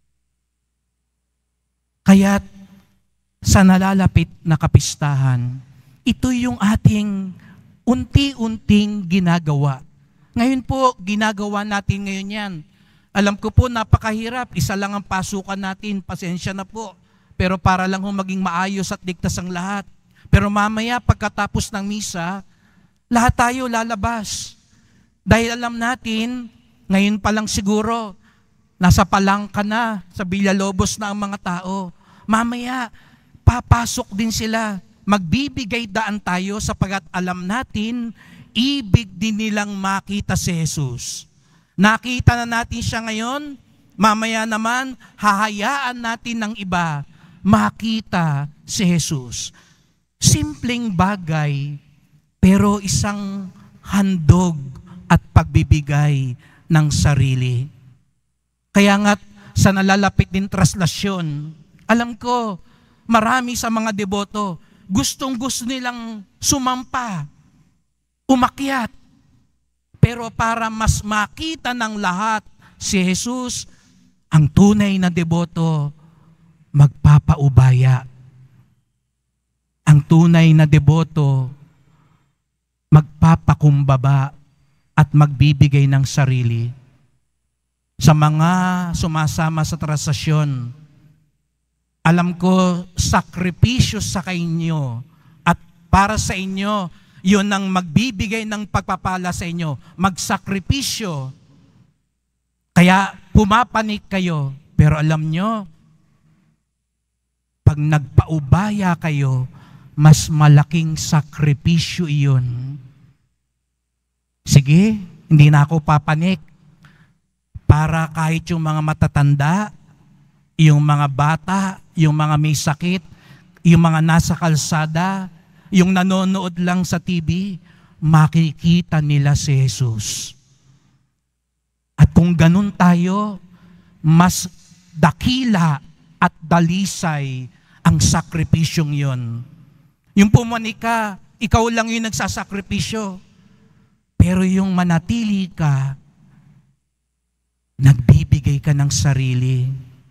S4: Kaya't sa nalalapit na kapistahan, ito yung ating unti-unting ginagawa. Ngayon po, ginagawa natin ngayon yan. Alam ko po, napakahirap. Isa lang ang pasukan natin. Pasensya na po. Pero para lang maging maayos at ligtas ang lahat. Pero mamaya, pagkatapos ng misa, lahat tayo lalabas. Dahil alam natin, ngayon pa lang siguro, nasa palangka na, sa Villalobos na ang mga tao. Mamaya, papasok din sila. Magbibigay daan tayo sapagat alam natin, ibig din nilang makita si Jesus. Nakita na natin siya ngayon, mamaya naman, hahayaan natin ng iba makita si Jesus. Simpleng bagay, pero isang handog at pagbibigay ng sarili. Kaya nga sa nalalapit din traslasyon, alam ko, marami sa mga deboto, gustong-gusto nilang sumampa, umakyat. Pero para mas makita ng lahat si Jesus, ang tunay na deboto, magpapaubaya. Ang tunay na deboto, magpapakumbaba at magbibigay ng sarili. Sa mga sumasama sa traslasyon, alam ko, sakripisyo sa inyo at para sa inyo, yun ang magbibigay ng pagpapala sa inyo. Magsakripisyo. Kaya pumapanik kayo. Pero alam nyo, pag nagpaubaya kayo, mas malaking sakripisyo iyon. Sige, hindi na ako papanik. Para kahit yung mga matatanda, yung mga bata, yung mga may sakit, yung mga nasa kalsada, yung nanonood lang sa TV, makikita nila si Jesus. At kung ganun tayo, mas dakila at dalisay ang sakripisyong yon. Yung pumanik ka, ikaw lang yung nagsasakripisyo. Pero yung manatili ka, nagbibigay ka ng sarili.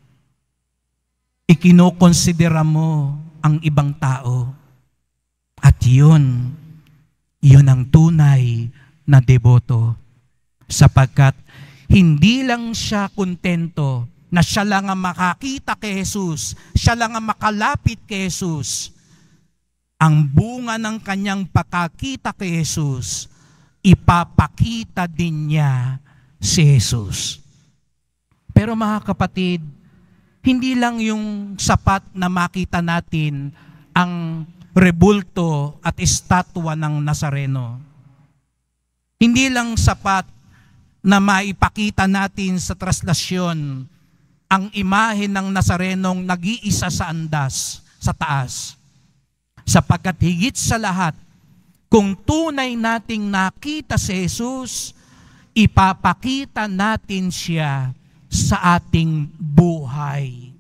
S4: Ikinokonsidera mo ang ibang tao. At yun ang tunay na deboto. Sapagkat hindi lang siya kontento na siya lang ang makakita kay Jesus, siya lang ang makalapit kay Jesus. Ang bunga ng kanyang pakakita kay Jesus, ipapakita din niya si Jesus. Pero mga kapatid, hindi lang yung sapat na makita natin ang rebulto at estatwa ng Nazareno. Hindi lang sapat na maipakita natin sa traslasyon ang imahe ng Nazarenong nag-iisa sa andas, sa taas. Sapagkat higit sa lahat, kung tunay nating nakita si Jesus, ipapakita natin siya sa ating buhay.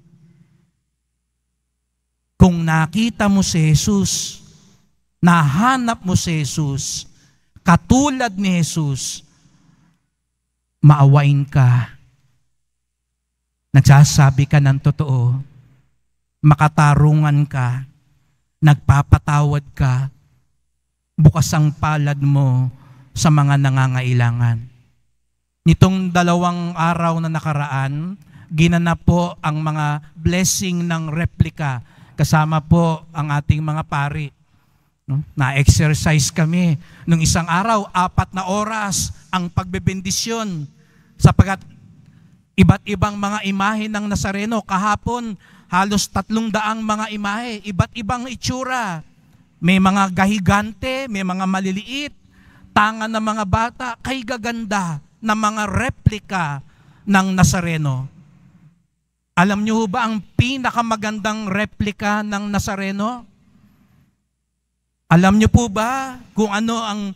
S4: Kung nakita mo si Jesus, nahanap mo si Jesus, katulad ni Jesus, maawain ka. Nagsasabi ka ng totoo, makatarungan ka, nagpapatawad ka, bukas ang palad mo sa mga nangangailangan. Nitong 2 araw na nakaraan, ginanap po ang mga blessing ng replika. Kasama po ang ating mga pari. No? Na-exercise kami. Nung isang araw, 4 na oras ang pagbebendisyon. Sapagat iba't ibang mga imahe ng Nazareno. Kahapon, halos 300 mga imahe. Iba't ibang itsura. May mga gahigante, may mga maliliit, tangan ng mga bata, kay gaganda na mga replika ng Nazareno. Alam niyo ba ang pinakamagandang replika ng Nazareno? Alam niyo po ba kung ano ang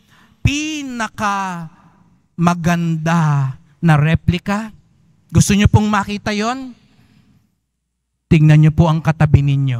S4: pinakamaganda na replika? Gusto niyo pong makita yon? Tingnan niyo po ang katabi ninyo.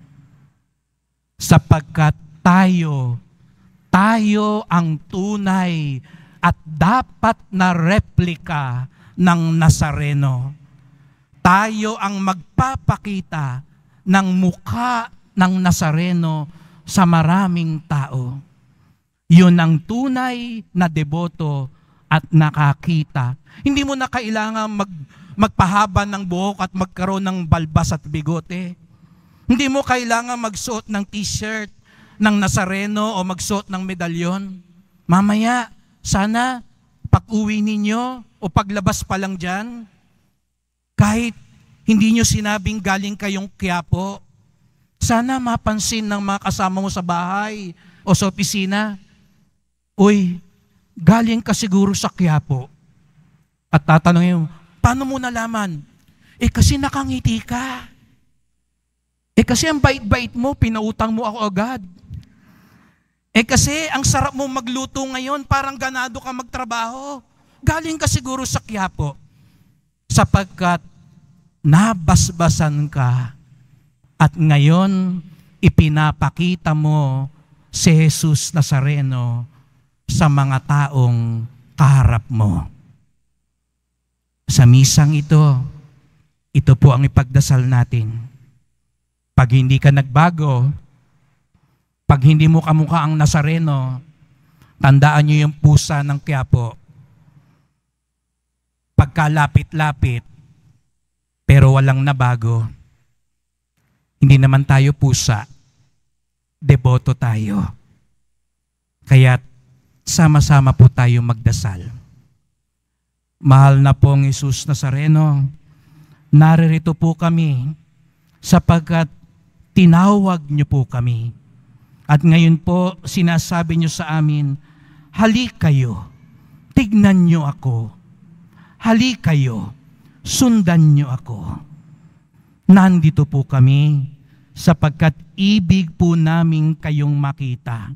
S4: Sapagkat tayo ang tunay at dapat na replika ng Nazareno. Tayo ang magpapakita ng mukha ng Nazareno sa maraming tao. Yun ang tunay na deboto at nakakita. Hindi mo na kailangan magpahaba ng buhok at magkaroon ng balbas at bigote. Hindi mo kailangan magsuot ng t-shirt ng Nazareno o magsuot ng medalyon. Mamaya, sana pag-uwi ninyo o paglabas pa lang dyan, Kahit hindi nyo sinabing galing kayong Quiapo, sana mapansin ng mga kasama mo sa bahay o sa opisina, uy, galing ka siguro sa Quiapo. At tatanungin mo, paano mo nalaman? Kasi nakangiti ka. Kasi ang bait-bait mo, pinautang mo ako agad. Kasi ang sarap mo magluto ngayon, parang ganado ka magtrabaho. Galing ka siguro sa Quiapo. Sapagkat nabasbasan ka at ngayon ipinapakita mo si Jesus Nazareno sa mga taong kaharap mo. Sa misang ito po ang ipagdasal natin. Pag hindi ka nagbago, pag hindi mo kamukha ang Nazareno, tandaan niyo yung pusa ng Quiapo. Pagkalapit-lapit, pero walang nabago. Hindi naman tayo pusa, deboto tayo. Kaya sama-sama po tayo magdasal. Mahal na pong Jesus Nazareno, naririto po kami sapagkat tinawag niyo po kami. At ngayon po, sinasabi niyo sa amin, halik kayo, tignan niyo ako. Halik kayo, sundan niyo ako. Nandito po kami sapagkat ibig po naming kayong makita.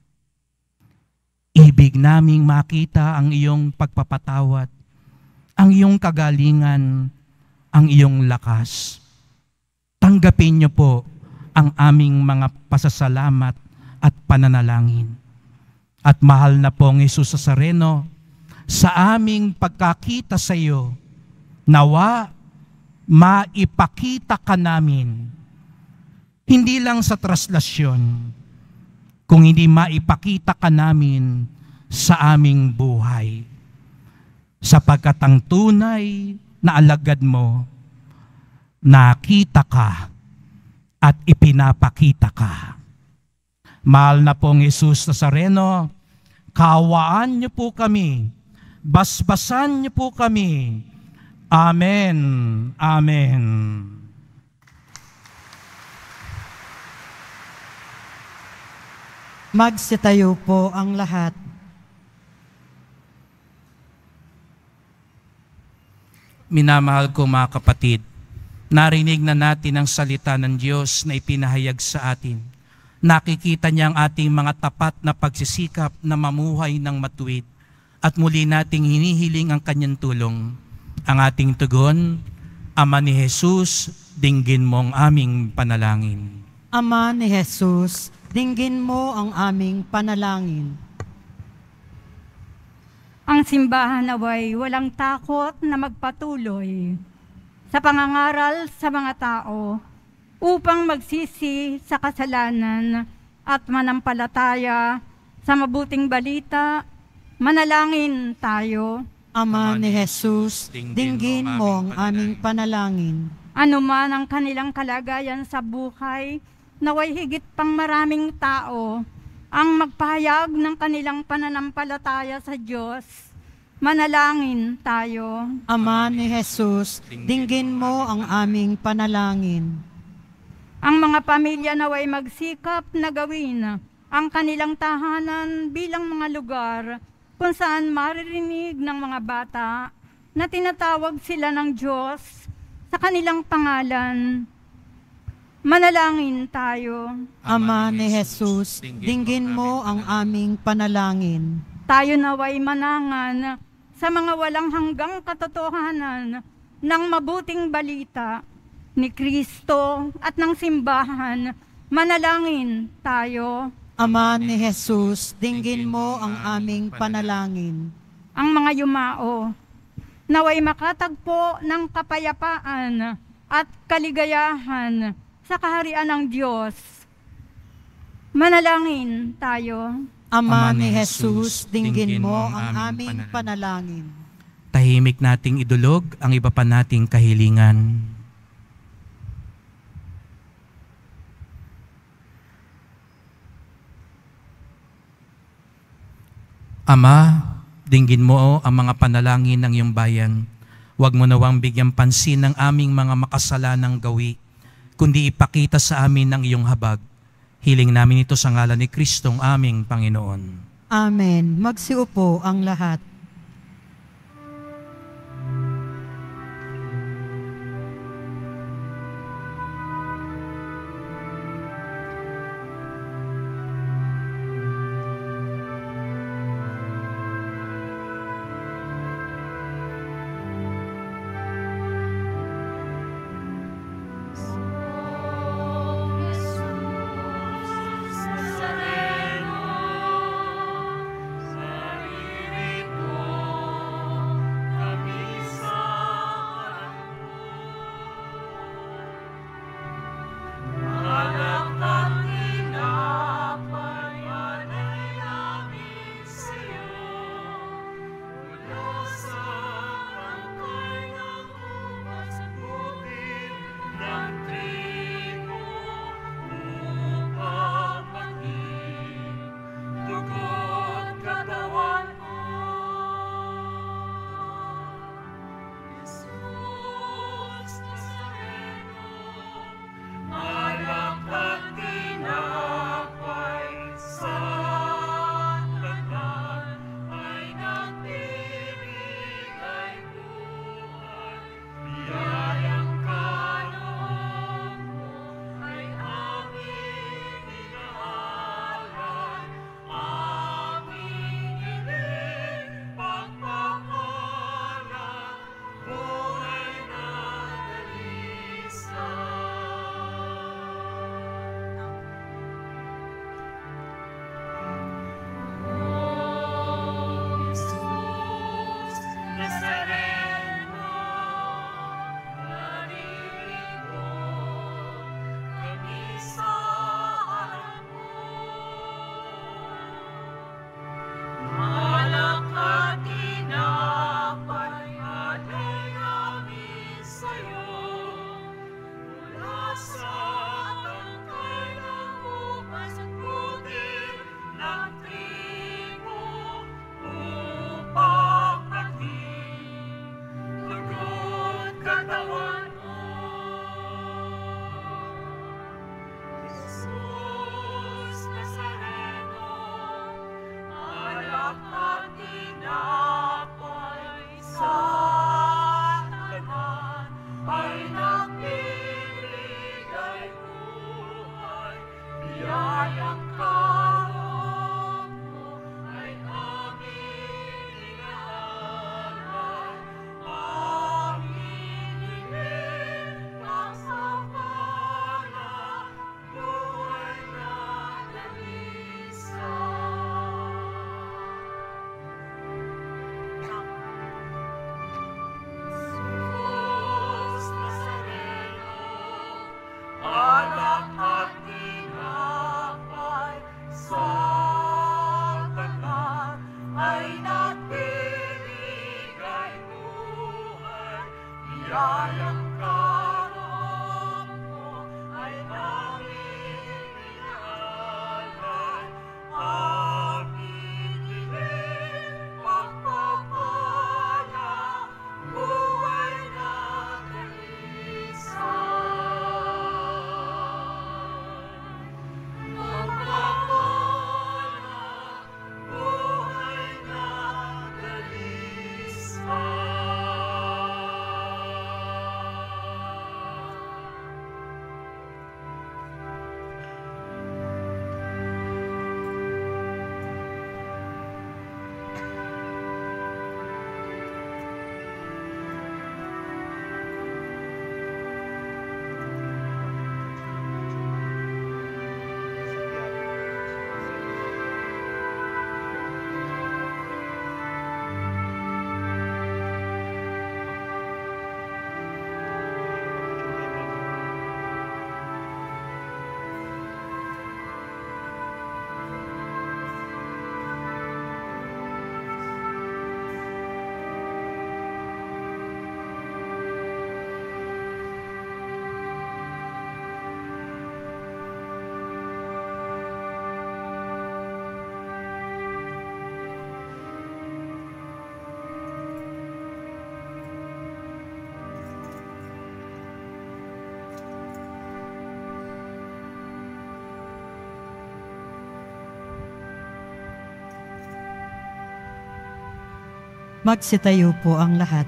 S4: Ibig naming makita ang iyong pagpapatawad, ang iyong kagalingan, ang iyong lakas. Tanggapin niyo po ang aming mga pasasalamat at pananalangin. At mahal na pong Jesus Nazareno, sa aming pagkakita sa iyo, nawa maipakita ka namin, hindi lang sa traslasyon, kung hindi maipakita ka namin sa aming buhay. Sapagkat ang tunay na alagad mo, nakita ka at ipinapakita ka. Mahal na pong Jesus Nazareno, kaawaan niyo po kami, basbasan niyo po kami. Amen. Amen.
S2: Magsitayo po ang lahat.
S4: Minamahal ko mga kapatid, narinig na natin ang salita ng Diyos na ipinahayag sa atin. Nakikita niya ang ating mga tapat na pagsisikap na mamuhay ng matuwid. At muli nating hinihiling ang kanyang tulong. Ang ating tugon, Ama ni Jesus, dinggin mo ang aming panalangin.
S2: Ama ni Jesus, dinggin mo ang aming panalangin.
S7: Ang simbahan naway walang takot na magpatuloy sa pangangaral sa mga tao upang magsisi sa kasalanan at manampalataya sa mabuting balita. Manalangin tayo.
S2: Ama ni Jesus, dinggin mo ang aming panalangin.
S7: Ano man ang kanilang kalagayan sa buhay, naway higit pang maraming tao ang magpahayag ng kanilang pananampalataya sa Diyos. Manalangin tayo.
S2: Ama ni Jesus, dinggin mo ang aming panalangin.
S7: Ang mga pamilya naway magsikap na gawin ang kanilang tahanan bilang mga lugar kung saan maririnig ng mga bata na tinatawag sila ng Diyos sa kanilang pangalan. Manalangin tayo.
S2: Ama ni Jesus, dinggin mo ang aming panalangin.
S7: Tayo naway manangan sa mga walang hanggang katotohanan ng mabuting balita ni Kristo at ng simbahan. Manalangin tayo.
S2: Ama ni Jesus, dinggin mo ang aming panalangin.
S7: Ang mga yumao, naway makatagpo ng kapayapaan at kaligayahan sa kaharian ng Diyos. Manalangin tayo.
S2: Ama ni Jesus, dinggin mo ang aming panalangin.
S4: Tahimik nating idulog ang iba pa nating kahilingan. Ama, dinggin mo ang mga panalangin ng iyong bayan Huwag mo nawang bigyang pansin ng aming mga makasalanang gawi, kundi ipakita sa amin ang iyong habag. Hiling namin ito sa ngalan ni Kristong aming Panginoon.
S2: Amen. Magsiupo ang lahat. Magsitayo po ang lahat.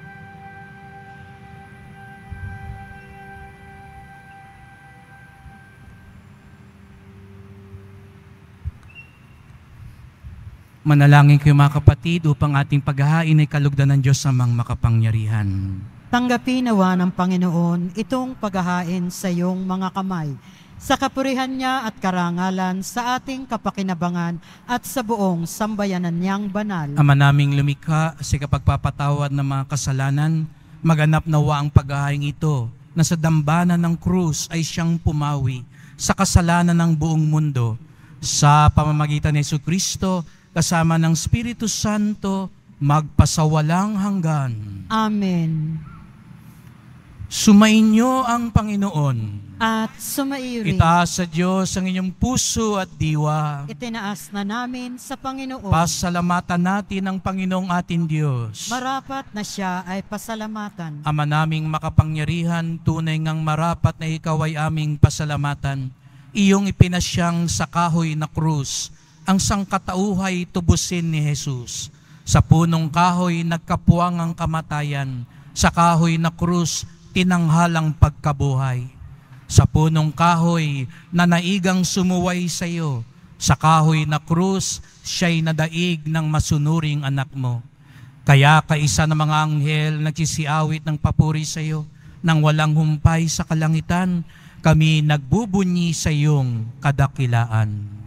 S4: Manalangin kayo mga kapatid upang ating paghahain ay kalugdan ng Diyos amang makapangyarihan.
S2: Tanggapin nawa ng Panginoon itong paghahain sa iyong mga kamay, sa kapurihan niya at karangalan sa ating kapakinabangan at sa buong sambayanan niyang banal.
S4: Ama naming lumikha sa kapagpapatawad ng mga kasalanan, maganap nawa ang paghahain ito na sa dambana ng krus ay siyang pumawi sa kasalanan ng buong mundo. Sa pamamagitan ni Jesucristo, kasama ng Espiritu Santo, magpasawalang hanggan.
S2: Amen.
S4: Sumainyo ang Panginoon.
S2: At sumaiyo rin.
S4: Itaas sa Diyos ang inyong puso at diwa.
S2: Itinaas na namin sa Panginoon.
S4: Pasalamatan natin ang Panginoong ating Diyos.
S2: Marapat na siya ay pasalamatan.
S4: Ama naming makapangyarihan, tunay ngang marapat na ikaw ay aming pasalamatan. Iyong ipinasyang sa kahoy na krus, ang sangkatauhay tubusin ni Jesus. Sa punong kahoy nagkapuwang ang kamatayan, sa kahoy na krus tinanghalang pagkabuhay. Sa punong kahoy na naigang sumuway sa iyo, sa kahoy na krus siya'y nadaig ng masunuring anak mo. Kaya kaisa ng mga anghel nagsisiawit ng papuri sa iyo, nang walang humpay sa kalangitan, kami nagbubunyi sa iyong kadakilaan.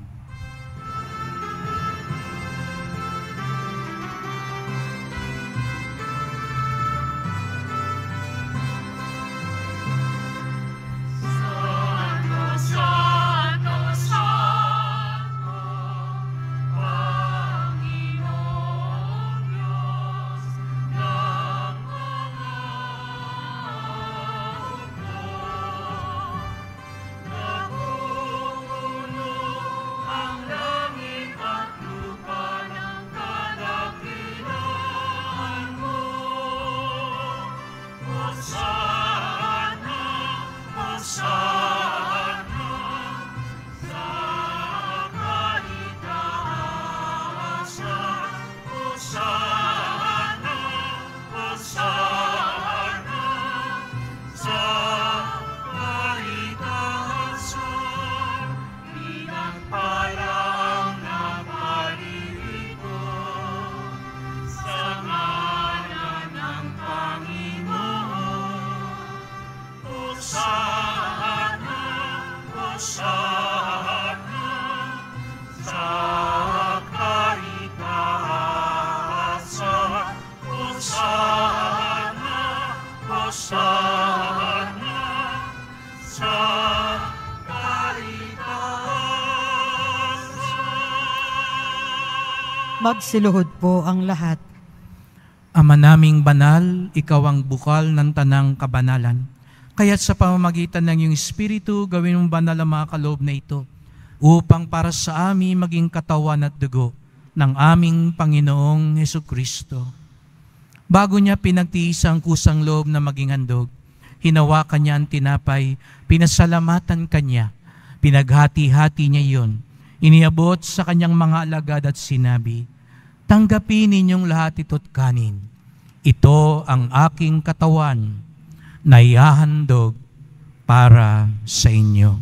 S2: Magsiluhod po ang lahat.
S4: Ama naming banal, ikaw ang bukal ng tanang kabanalan. Kaya't sa pamamagitan ng iyong Espiritu, gawin mong banal ang mga kaloob na ito, upang para sa amin maging katawan at dugo ng aming Panginoong Hesukristo. Bago niya pinagtiis ang kusang loob na maging handog, hinawakan niya ang tinapay, pinasalamatan kanya, pinaghati-hati niya iyon, iniabot sa kanyang mga alagad at sinabi, "Tanggapin ninyong lahat ito't kanin. Ito ang aking katawan na ihahandog para sa inyo."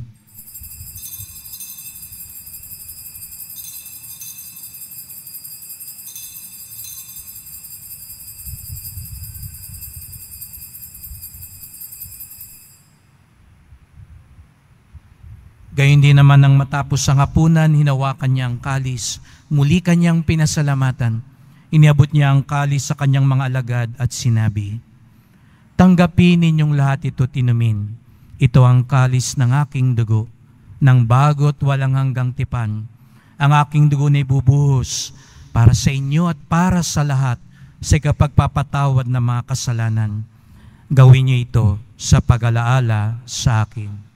S4: Gayun din naman nang matapos ang hapunan, hinawakan niya ang kalis, muli kanyang pinasalamatan. Iniabot niya ang kalis sa kanyang mga alagad at sinabi, "Tanggapin ninyong lahat ito't inumin. Ito ang kalis ng aking dugo, ng bago't walang hanggang tipan. Ang aking dugo na ibubuhos para sa inyo at para sa lahat sa kapagpapatawad ng mga kasalanan. Gawin niyo ito sa pag-alaala sa akin."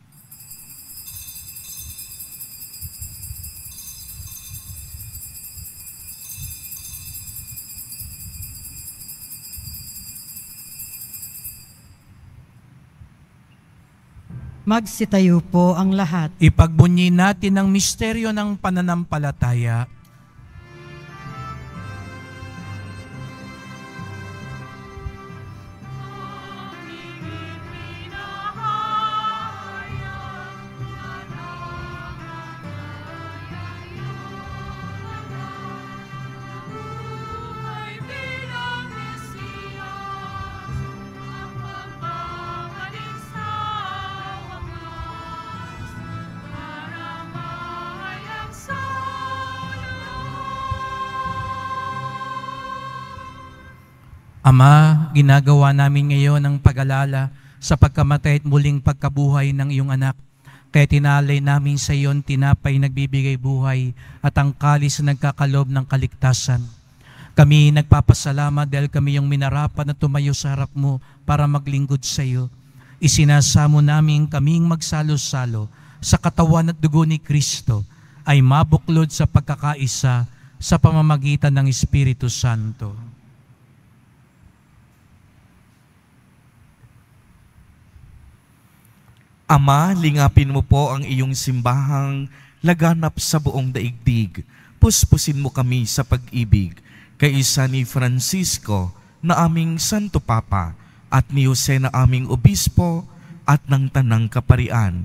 S2: Magsitayo po ang lahat.
S4: Ipagbunyi natin ang misteryo ng pananampalataya. Ama, ginagawa namin ngayon ang pag-alala sa pagkamatay at muling pagkabuhay ng iyong anak. Kaya tinalay namin sa iyon tinapay nagbibigay buhay at ang kalis na nagkakalob ng kaligtasan. Kami nagpapasalamat dahil kami yung minarapan na tumayo sa harap mo para maglingkod sa iyo. Isinasamo namin kaming magsalo-salo sa katawan at dugo ni Kristo ay mabuklod sa pagkakaisa sa pamamagitan ng Espiritu Santo.
S8: Ama, lingapin mo po ang iyong simbahang laganap sa buong daigdig. Puspusin mo kami sa pag-ibig kay isa ni Francisco na aming Santo Papa at ni Jose na aming Obispo at ng Tanang Kaparian.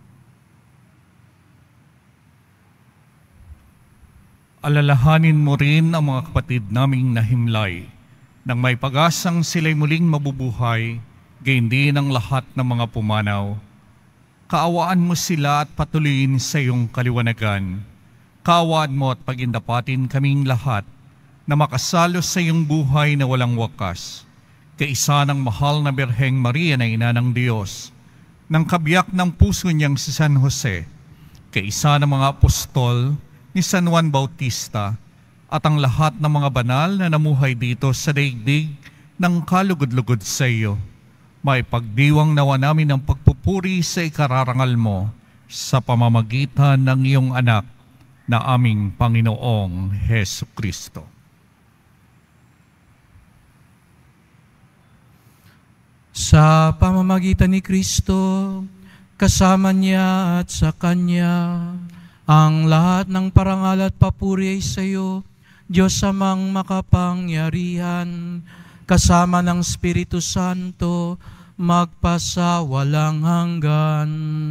S9: Alalahanin mo rin ang mga kapatid naming nahimlay nang may pag-asang sila'y muling mabubuhay, gayon din ang lahat ng mga pumanaw. Kaawaan mo sila at patuloyin sa iyong kaliwanagan. Kaawaan mo at pagindapatin kaming lahat na makasalo sa iyong buhay na walang wakas. Kaisa ng mahal na Birheng Maria na Ina ng Diyos, ng kabiyak ng puso niyang si San Jose, kaisa ng mga apostol ni San Juan Bautista, at ang lahat ng mga banal na namuhay dito sa daigdig ng kalugod-lugod sa iyo. May pagdiwang nawa namin ng pagpupuri sa ikararangal mo sa pamamagitan ng iyong anak na aming Panginoong Hesu Kristo.
S4: Sa pamamagitan ni Kristo, kasama niya at sa Kanya, ang lahat ng parangal at papuri ay sa iyo, Diyos amang makapangyarihan, kasama ng Espiritu Santo, magpasawalang hanggan.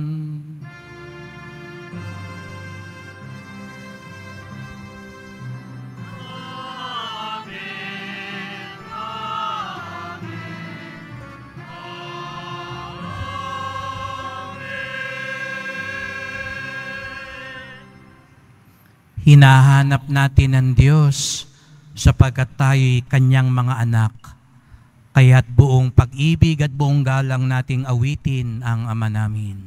S4: Hinahanap natin ang Diyos sapagkat tayo'y Kanyang mga anak. Kaya't buong pag-ibig at buong galang nating awitin ang Ama namin.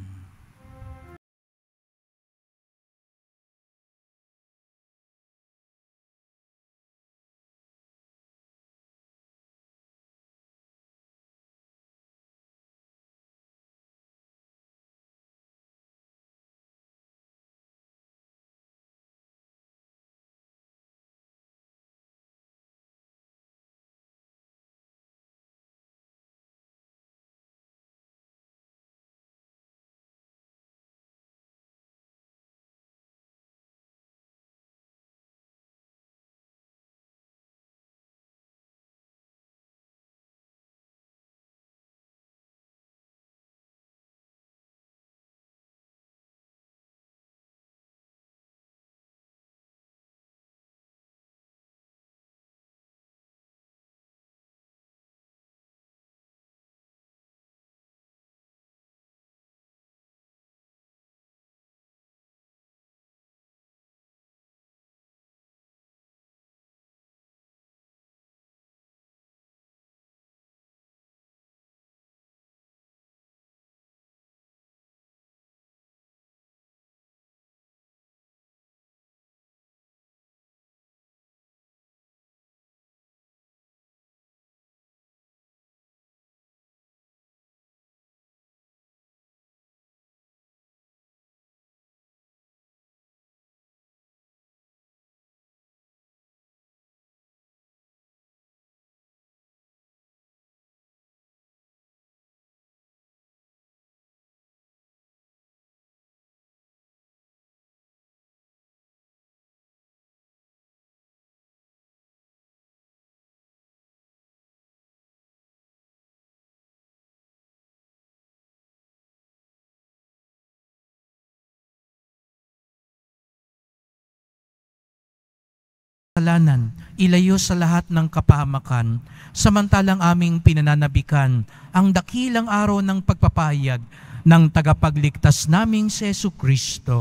S4: Kasalanan, ilayo sa lahat ng kapahamakan, samantalang aming pinananabikan ang dakilang araw ng pagpapahayag ng tagapagligtas naming si Jesu Kristo.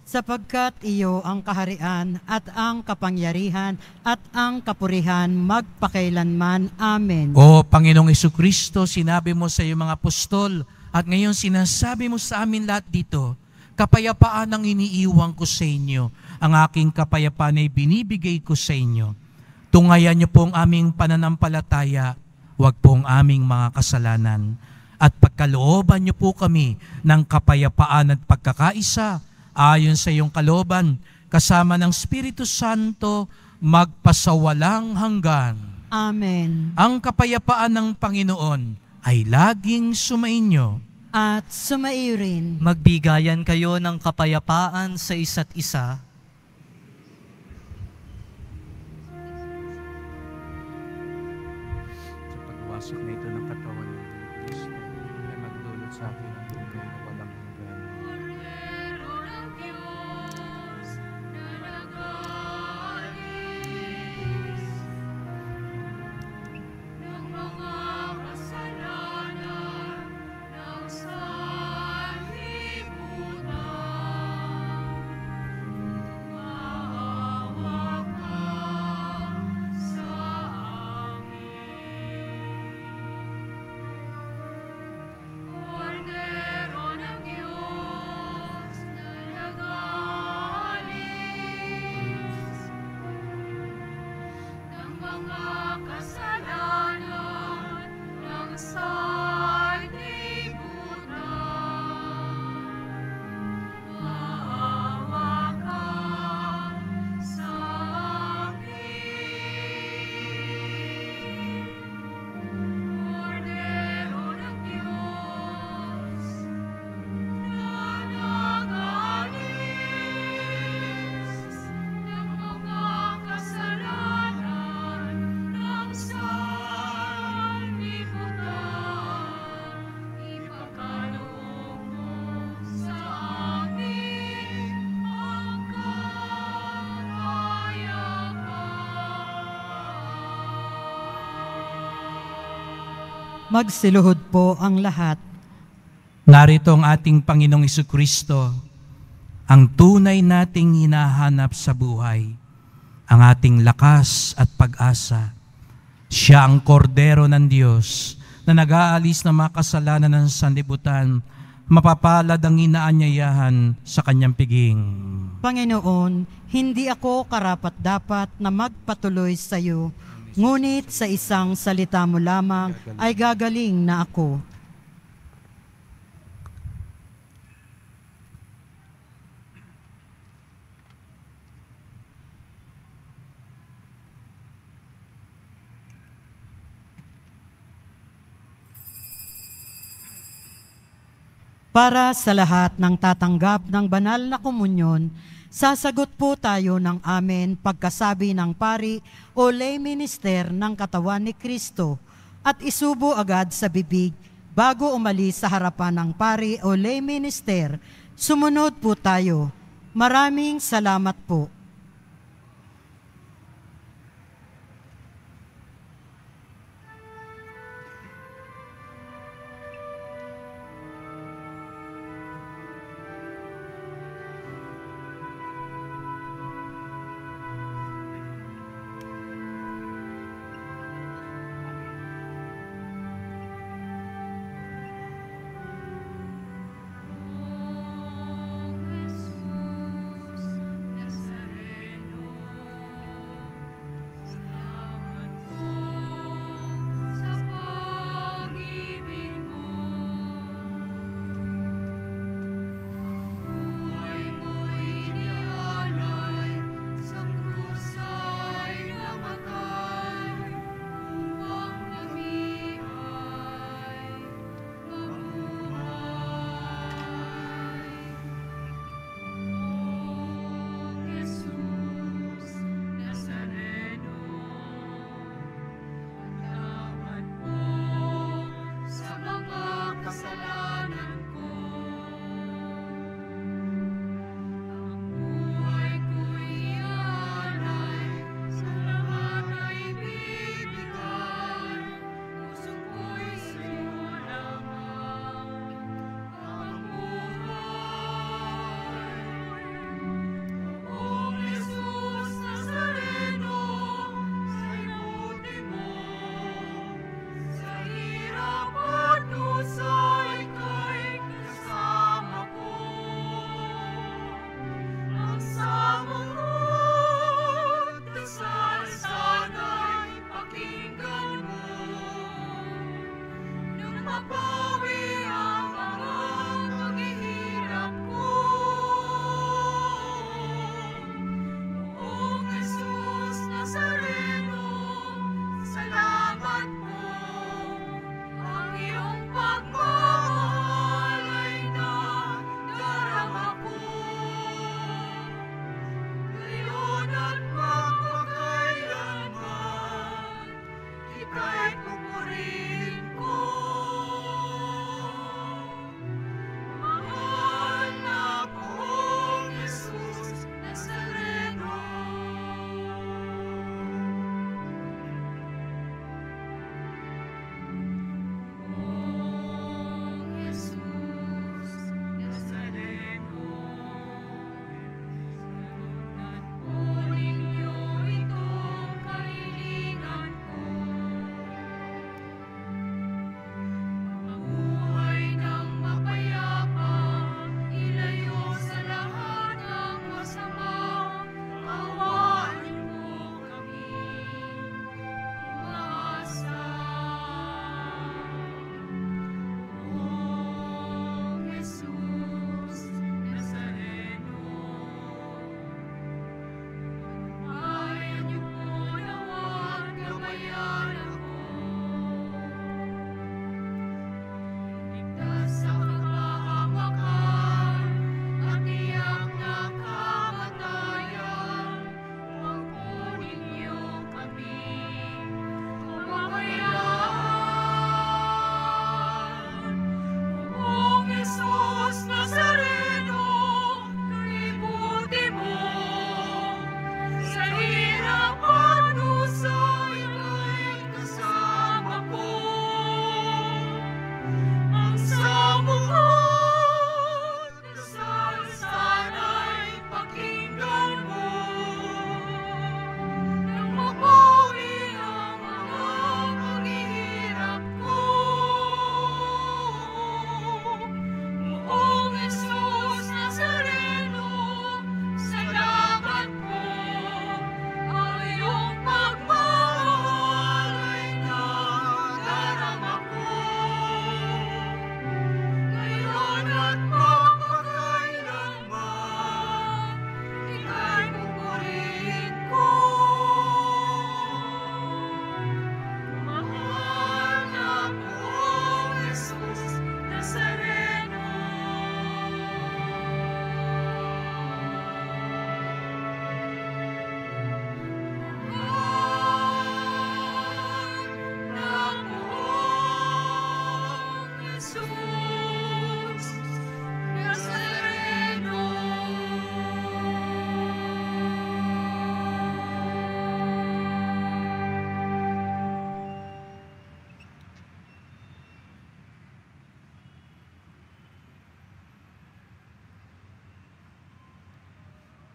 S2: sapagkat iyo ang kaharian at ang kapangyarihan at ang kapurihan magpakailanman. Amen.
S4: O Panginoong Jesucristo, sinabi mo sa iyong mga apostol at ngayon sinasabi mo sa amin lahat dito, kapayapaan ang iniiwan ko sa inyo. Ang aking kapayapaan ay binibigay ko sa inyo. Tungayan niyo po ang aming pananampalataya, huwag po ang aming mga kasalanan. At pagkalooban niyo po kami ng kapayapaan at pagkakaisa ayon sa iyong kalooban, kasama ng Espiritu Santo, magpasawalang hanggan.
S2: Amen.
S4: Ang kapayapaan ng Panginoon ay laging sumainyo.
S2: At sumaiyo rin.
S6: Magbigayan kayo ng kapayapaan sa isa't isa.
S4: Sa pagwasok na ito ng katawan ng Kristo, ay magdulot sa akin ang buhay na walang hanggan.
S2: Magsiluhod po ang lahat.
S4: Narito ang ating Panginoong Jesucristo, ang tunay nating hinahanap sa buhay, ang ating lakas at pag-asa. Siya ang kordero ng Diyos na nag-aalis ng mga kasalanan ng sanlibutan, mapapalad ang inaanyayahan sa kanyang piging.
S2: Panginoon, hindi ako karapat-dapat na magpatuloy sa iyo, ngunit sa isang salita mo lamang ay gagaling na ako. Para sa lahat ng tatanggap ng banal na komunyon, sasagot po tayo ng amen pagkasabi ng pari o lay minister ng katawan ni Kristo at isubo agad sa bibig bago umalis sa harapan ng pari o lay minister. Sumunod po tayo. Maraming salamat po.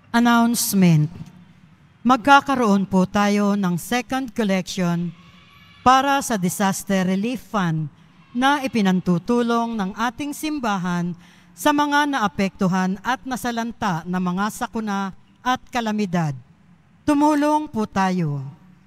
S2: Announcement. Magkakaroon po tayo ng second collection para sa Disaster Relief Fund na ipinantutulong ng ating simbahan sa mga naapektuhan at nasalanta na mga sakuna at kalamidad. Tumulong po tayo.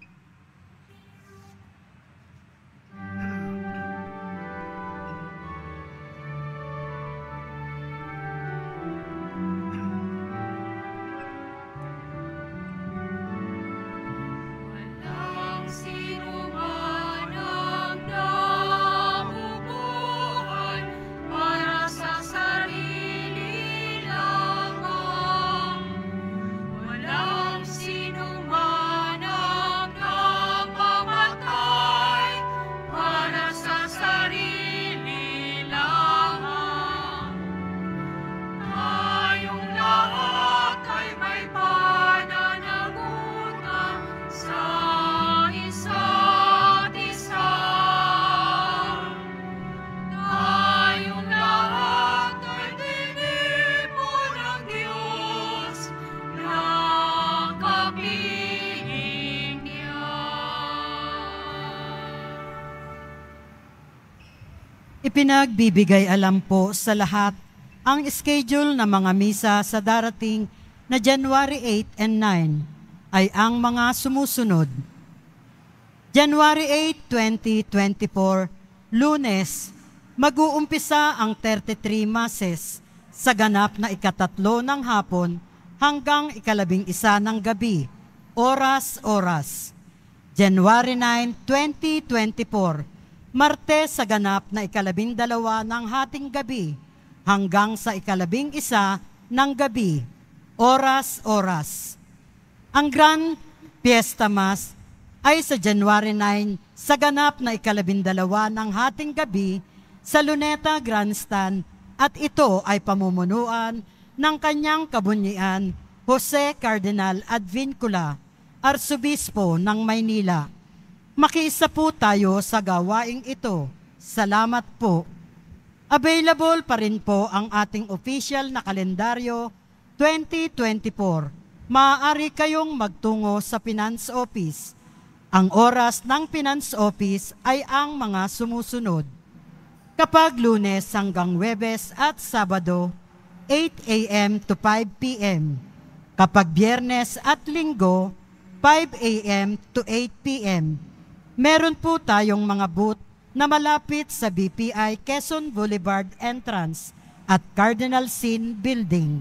S2: Ipinagbibigay alam po sa lahat ang schedule ng mga misa sa darating na January 8 and 9 ay ang mga sumusunod. January 8, 2024, Lunes, mag-uumpisa ang 33 Masses sa ganap na ikatatlo ng hapon hanggang ikalabing-isa ng gabi, oras-oras. January 9, 2024, Martes sa ganap na ikalabing-dalawa ng hating gabi hanggang sa ikalabing-isa ng gabi, oras-oras. Ang Grand Fiesta Mass ay sa January 9 sa ganap na ikalabing-dalawa ng hating gabi sa Luneta Grandstand at ito ay pamumunuan ng kanyang kabunyian Jose Cardinal Advincula, Arsobispo ng Maynila. Makiisa po tayo sa gawaing ito. Salamat po. Available pa rin po ang ating official na kalendaryo 2024. Maaari kayong magtungo sa Finance Office. Ang oras ng Finance Office ay ang mga sumusunod. Kapag Lunes hanggang Huwebes at Sabado, 8 a.m. to 5 p.m. Kapag Biyernes at Linggo, 5 a.m. to 8 p.m. Meron po tayong mga booth na malapit sa BPI Quezon Boulevard entrance at Cardinal Sin Building.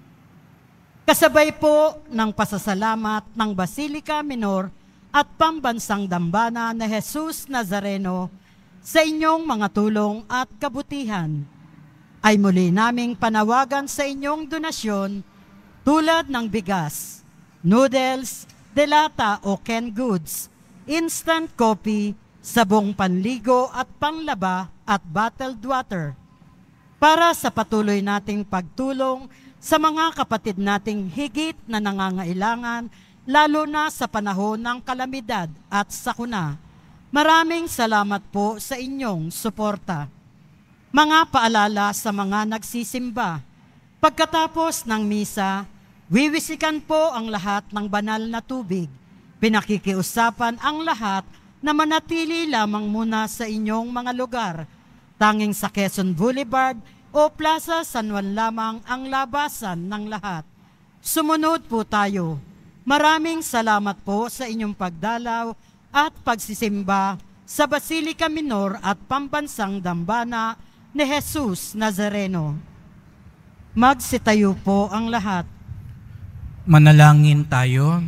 S2: Kasabay po ng pasasalamat ng Basilica Minor at Pambansang Dambana na Jesus Nazareno sa inyong mga tulong at kabutihan, ay muli naming panawagan sa inyong donasyon tulad ng bigas, noodles, delata o canned goods, instant coffee, sabong panligo at panlaba at bottled water para sa patuloy nating pagtulong sa mga kapatid nating higit na nangangailangan lalo na sa panahon ng kalamidad at sakuna. Maraming salamat po sa inyong suporta. Mga paalala sa mga nagsisimba. Pagkatapos ng misa, wiwisikan po ang lahat ng banal na tubig. Pinakikiusapan ang lahat na manatili lamang muna sa inyong mga lugar. Tanging sa Quezon Boulevard o Plaza San Juan lamang ang labasan ng lahat. Sumunod po tayo. Maraming salamat po sa inyong pagdalaw at pagsisimba sa Basilica Minor at Pambansang Dambana ni Jesus Nazareno. Magsitayo po ang lahat.
S4: Manalangin tayo.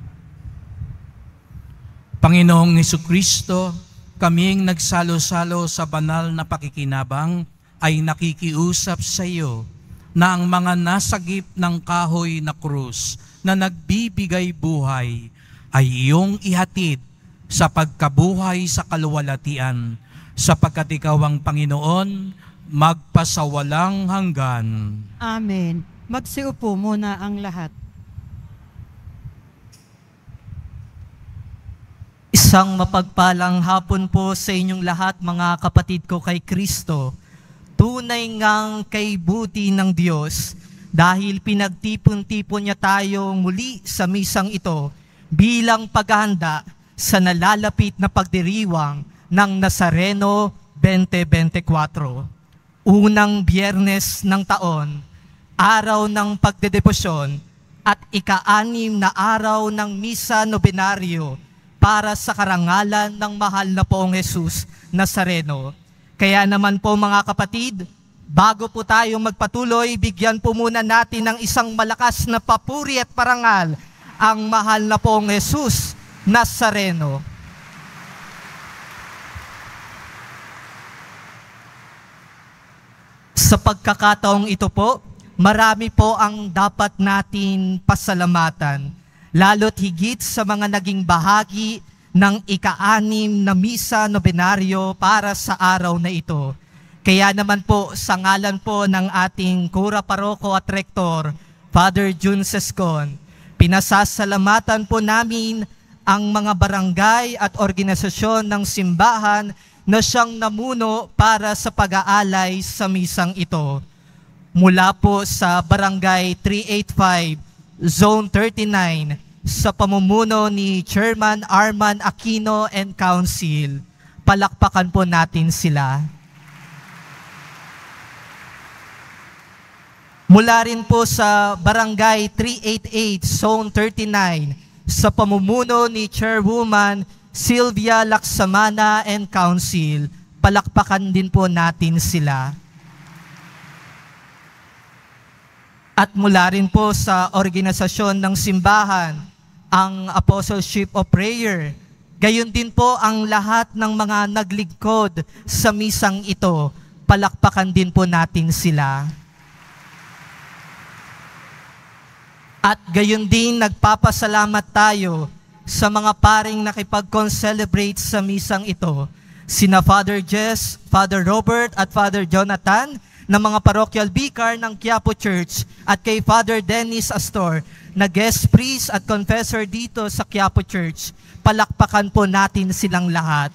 S4: Panginoong Jesucristo, kaming nagsalo-salo sa banal na pakikinabang ay nakikiusap sa iyo na ang mga nasagip ng kahoy na krus na nagbibigay buhay ay iyong ihatid sa pagkabuhay sa kaluwalhatian, sapagkat ikaw ang Panginoon, magpasawalang hanggan.
S2: Amen. Magsiupo muna ang lahat.
S6: Isang mapagpalang hapon po sa inyong lahat, mga kapatid ko kay Kristo. Tunay ngang kay buti ng Diyos dahil pinagtipon-tipon niya tayo muli sa misang ito bilang paghahanda sa nalalapit na pagdiriwang ng Nazareno 2024. Unang Biyernes ng taon, araw ng pagdedebosyon at ika-6 na araw ng Misa Nobenaryo para sa karangalan ng mahal na poong Jesus Nazareno. Kaya naman po mga kapatid, bago po tayo magpatuloy, bigyan po muna natin ng isang malakas na papuri at parangal ang mahal na poong Jesus Nazareno. Sa pagkakataong ito po, marami po ang dapat natin pasalamatan, lalo't higit sa mga naging bahagi ng ika-6 na Misa Nobenaryo para sa araw na ito. Kaya naman po, sa ngalan po ng ating Kura Paroko at Rektor, Father Jun Sescon, pinasasalamatan po namin ang mga barangay at organisasyon ng simbahan na siyang namuno para sa pag-aalay sa misang ito. Mula po sa Barangay 385, Zone 39, sa pamumuno ni Chairman Arman Aquino and Council. Palakpakan po natin sila. Mula rin po sa Barangay 388, Zone 39, sa pamumuno ni Chairwoman Sylvia Laksamana and Council. Palakpakan din po natin sila. At mula rin po sa organisasyon ng simbahan, ang Apostleship of Prayer. Gayon din po ang lahat ng mga naglingkod sa misang ito. Palakpakan din po natin sila. At gayon din nagpapasalamat tayo sa mga paring nakipag-concelebrate sa misang ito. Sina Father Jess, Father Robert at Father Jonathan ng mga parochial vicar ng Quiapo Church at kay Father Dennis Astor na guest priest at confessor dito sa Quiapo Church. Palakpakan po natin silang lahat.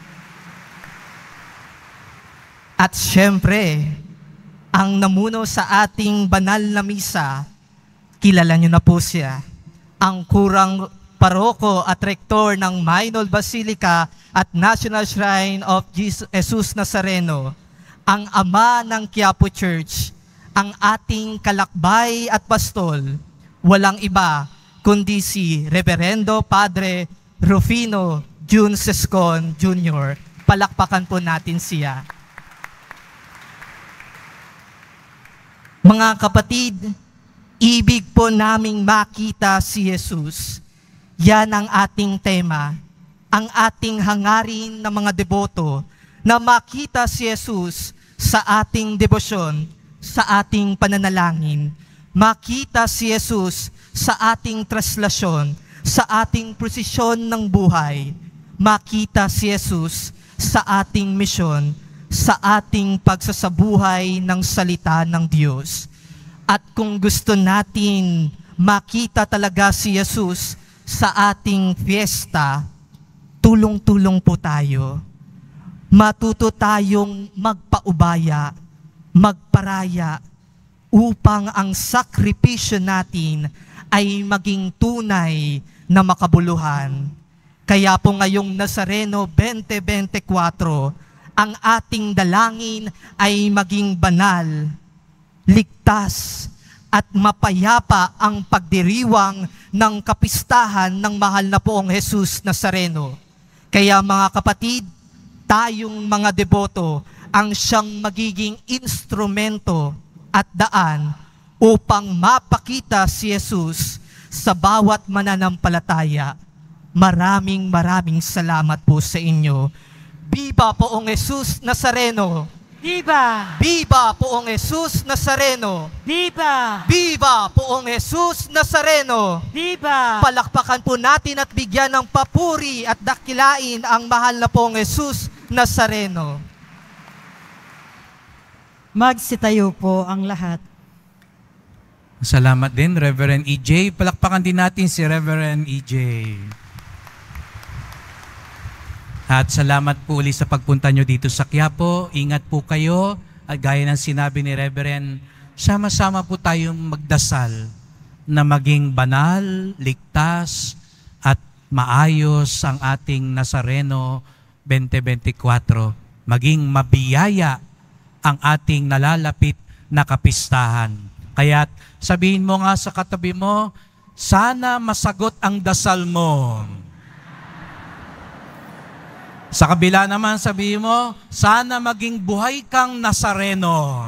S6: At syempre, ang namuno sa ating banal na misa, kilala nyo na po siya, ang kurang paroko at rektor ng Maynol Basilica at National Shrine of Jesus Nazareno, ang ama ng Quiapo Church, ang ating kalakbay at pastol, walang iba kundi si Reverendo Padre Rufino Jun Sescon Jr. Palakpakan po natin siya. Mga kapatid, ibig po naming makita si Jesus. Yan ang ating tema, ang ating hangarin ng mga deboto, na makita si Jesus sa ating debosyon, sa ating pananalangin. Makita si Jesus sa ating traslasyon, sa ating prosesyon ng buhay. Makita si Jesus sa ating misyon, sa ating pagsasabuhay ng salita ng Diyos. At kung gusto natin makita talaga si Jesus sa ating fiesta, tulong-tulong po tayo. Matuto tayong magpaubaya, magparaya, upang ang sakripisyo natin ay maging tunay na makabuluhan. Kaya po ngayong Nazareno 2024, ang ating dalangin ay maging banal, ligtas, at mapayapa ang pagdiriwang ng kapistahan ng mahal na poong Jesus Nazareno. Kaya mga kapatid, tayong mga deboto ang siyang magiging instrumento at daan upang mapakita si Jesus sa bawat mananampalataya. Maraming salamat po sa inyo. Viva Poong Jesus Nazareno!
S1: Viva!
S6: Viva Poong Jesus Nazareno!
S1: Viva!
S6: Viva Poong Jesus Nazareno!
S1: Viva!
S6: Palakpakan po natin at bigyan ng papuri at dakilain ang mahal na Poong Jesus Nazareno.
S2: Magsitayo po ang lahat.
S4: Salamat din, Reverend EJ. Palakpakan din natin si Reverend EJ. At salamat po ulit sa pagpunta nyo dito sa Quiapo. Ingat po kayo. At gaya ng sinabi ni Reverend sama-sama po tayong magdasal na maging banal, ligtas, at maayos ang ating Nazareno 2024. Maging mabiyaya ang ating nalalapit na kapistahan. Kaya't sabihin mo nga sa katabi mo, sana masagot ang dasal mo. Sa kabila naman sabihin mo, sana maging buhay kang Nazareno.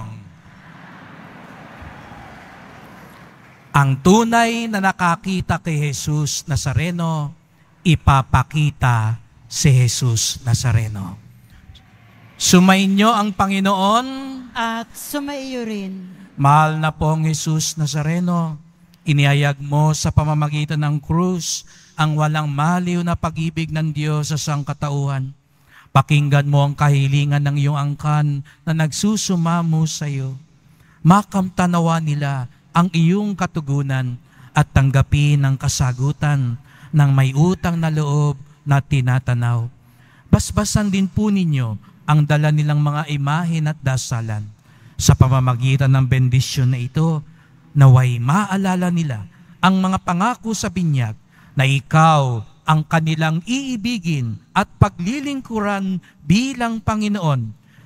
S4: Ang tunay na nakakita kay Jesus Nazareno, ipapakita si Jesus Nazareno. Sumainyo ang Panginoon
S2: At sumaiyo rin.
S4: Mahal na pong Jesus Nazareno, inihayag mo sa pamamagitan ng krus ang walang maliw na pag-ibig ng Diyos sa sangkatauhan. Pakinggan mo ang kahilingan ng iyong angkan na nagsusumamo sa iyo. Makamtanawa nila ang iyong katugunan at tanggapin ang kasagutan ng may utang na loob na tinatanaw. Basbasan din po ninyo ang dala nilang mga imahen at dasalan. Sa pamamagitan ng bendisyon na ito, naway maalala nila ang mga pangako sa binyag na ikaw ang kanilang iibigin at paglilingkuran bilang Panginoon,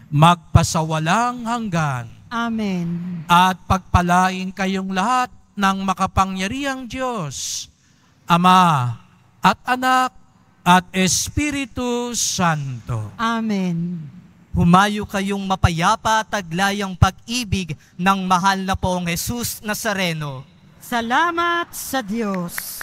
S4: magpasawalang hanggan.
S2: Amen.
S4: At pagpalain kayong lahat ng makapangyarihang Diyos, Ama at Anak at Espiritu Santo.
S2: Amen.
S6: Humayo kayong mapayapa at taglayang pag-ibig ng mahal na poong Jesus Nazareno.
S2: Salamat sa Diyos.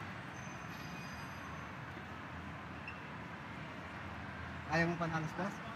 S10: Ayaw mo panalos, boss?